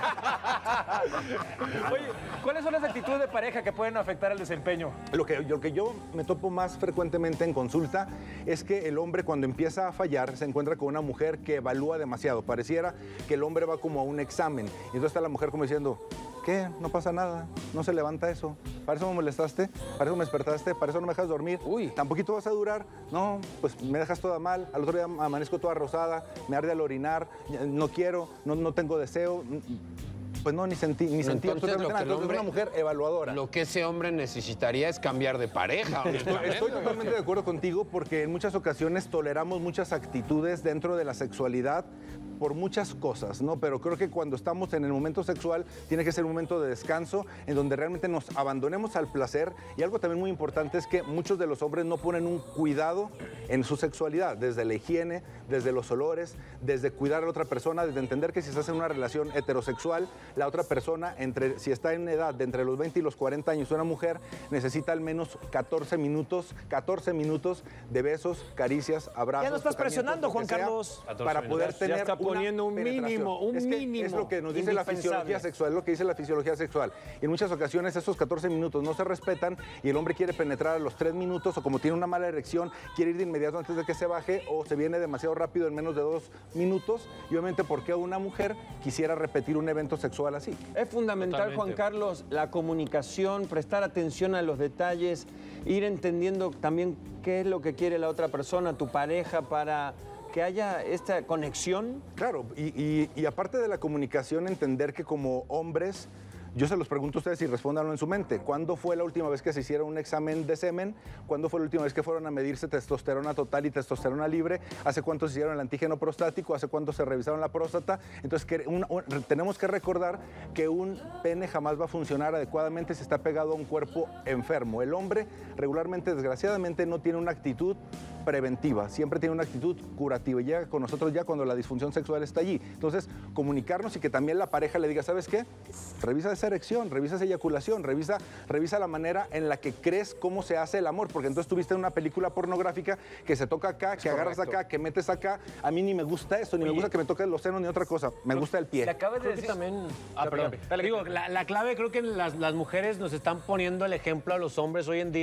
Oye, ¿cuáles son las actitudes de pareja que pueden afectar el desempeño? Lo que, lo que yo me topo más frecuentemente en consulta es que el hombre cuando empieza a fallar se encuentra con una mujer que evalúa demasiado. Pareciera que el hombre va como a un examen. Y entonces está la mujer como diciendo, ¿qué? No pasa nada, no se levanta eso. ¿Para eso me molestaste? ¿Para eso me despertaste? ¿Para eso no me dejas dormir? Uy. ¿Tan poquito vas a durar? No, pues me dejas toda mal. Al otro día amanezco toda rosada, me arde al orinar, no quiero, no, no tengo deseo. Pues no, ni sentí, ni sentí Entonces, absolutamente lo que nada. el Entonces, hombre- es una mujer evaluadora. Lo que ese hombre necesitaría es cambiar de pareja. Estoy, honestamente. estoy totalmente de acuerdo contigo porque en muchas ocasiones toleramos muchas actitudes dentro de la sexualidad por muchas cosas, ¿no? Pero creo que cuando estamos en el momento sexual tiene que ser un momento de descanso en donde realmente nos abandonemos al placer. Y algo también muy importante es que muchos de los hombres no ponen un cuidado en su sexualidad, desde la higiene, desde los olores, desde cuidar a la otra persona, desde entender que si estás en una relación heterosexual, la otra persona, entre, si está en edad de entre los veinte y los cuarenta años, una mujer necesita al menos catorce minutos, catorce minutos de besos, caricias, abrazos. Ya no estás tocamientos, presionando, lo que Juan sea, Carlos. Para poder Ya tener está una poniendo un penetración. mínimo, un es que mínimo Es lo que nos dice la indispensable. fisiología sexual, es lo que dice la fisiología sexual. Y en muchas ocasiones esos catorce minutos no se respetan y el hombre quiere penetrar a los tres minutos, o como tiene una mala erección, quiere ir de inmediato antes de que se baje, o se viene demasiado rápido en menos de dos minutos. Y obviamente, ¿por qué una mujer quisiera repetir un evento sexual así? Es fundamental, Totalmente. Juan Carlos, la comunicación, prestar atención a los detalles, ir entendiendo también qué es lo que quiere la otra persona, tu pareja, para que haya esta conexión. Claro, y, y- y aparte de la comunicación, entender que como hombres, yo se los pregunto a ustedes y respóndanlo en su mente. ¿Cuándo fue la última vez que se hicieron un examen de semen? ¿Cuándo fue la última vez que fueron a medirse testosterona total y testosterona libre? ¿Hace cuánto se hicieron el antígeno prostático? ¿Hace cuánto se revisaron la próstata? Entonces, que un- un- tenemos que recordar que un pene jamás va a funcionar adecuadamente si está pegado a un cuerpo enfermo. El hombre regularmente, desgraciadamente, no tiene una actitud preventiva, siempre tiene una actitud curativa y llega con nosotros ya cuando la disfunción sexual está allí. Entonces, comunicarnos y que también la pareja le diga, ¿sabes qué? Revisa esa erección, revisa esa eyaculación, revisa, revisa la manera en la que crees cómo se hace el amor, porque entonces tuviste una película pornográfica que se toca acá, que agarras correcto. acá, que metes acá. A mí ni me gusta eso, ni me gusta que me toquen los senos ni otra cosa. Me gusta el pie. Le acabas de decir también. Ah, perdón. Digo, la, la clave creo que las, las mujeres nos están poniendo el ejemplo a los hombres hoy en día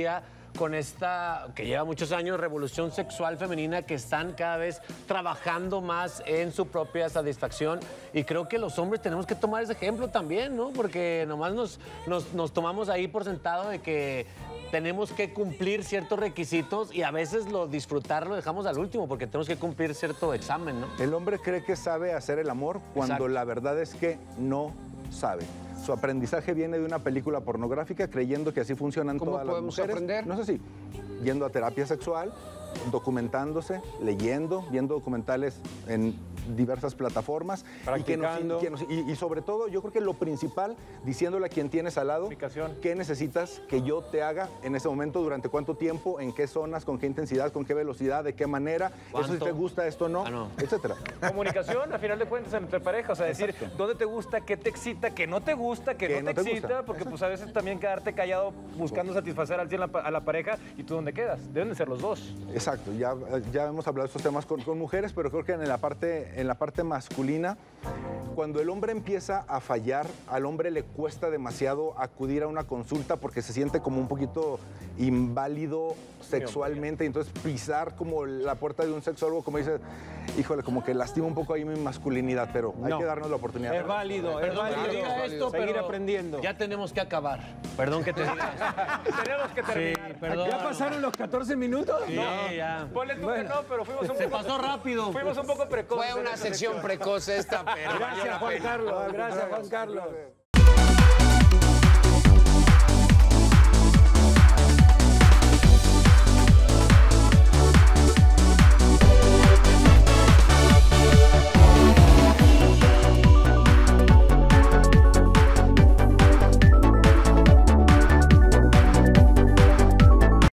con esta, que lleva muchos años, revolución sexual femenina, que están cada vez trabajando más en su propia satisfacción. Y creo que los hombres tenemos que tomar ese ejemplo también, ¿no? Porque nomás nos, nos, nos tomamos ahí por sentado de que tenemos que cumplir ciertos requisitos y a veces lo disfrutar lo dejamos al último porque tenemos que cumplir cierto examen, ¿no? El hombre cree que sabe hacer el amor cuando Exacto. la verdad es que no sabe. Su aprendizaje viene de una película pornográfica creyendo que así funcionan ¿Cómo todas las podemos mujeres. aprender? No sé si yendo a terapia sexual, documentándose, leyendo, viendo documentales en diversas plataformas y, que nos- Practicando. que nos- y, y sobre todo yo creo que lo principal, diciéndole a quien tienes al lado qué necesitas que yo te haga en ese momento, durante cuánto tiempo, en qué zonas, con qué intensidad, con qué velocidad, de qué manera, eso si ¿Cuánto? te gusta, esto no, etcétera. Comunicación, a final de cuentas, entre parejas. O sea, decir dónde te gusta, qué te excita, qué no te gusta, qué, Que no te, no te excita. gusta. Porque pues a veces también quedarte callado buscando satisfacer al cien la pa- a la pareja y tú dónde quedas. Deben de ser los dos. Exacto, ya, ya hemos hablado de estos temas con, con mujeres, pero creo que en la, parte, en la parte masculina, cuando el hombre empieza a fallar, al hombre le cuesta demasiado acudir a una consulta porque se siente como un poquito inválido sexualmente, y entonces pisar como la puerta de un sexólogo, como dice, híjole, como que lastima un poco ahí mi masculinidad, pero hay No. que darnos la oportunidad. Es válido, es Perdón que te válido. diga esto, Seguir pero aprendiendo. ya tenemos que acabar. Perdón que te diga esto. Tenemos que terminar. Sí, perdón. ¿Ya pasaron los catorce minutos? Sí, no. ya. Ponle tú que no, pero fuimos un Se poco... pasó rápido. Fuimos un poco precoces. Fue una en esa sección precoz esta, pero valió Gracias, la Juan pena. Carlos. Gracias, Juan Carlos.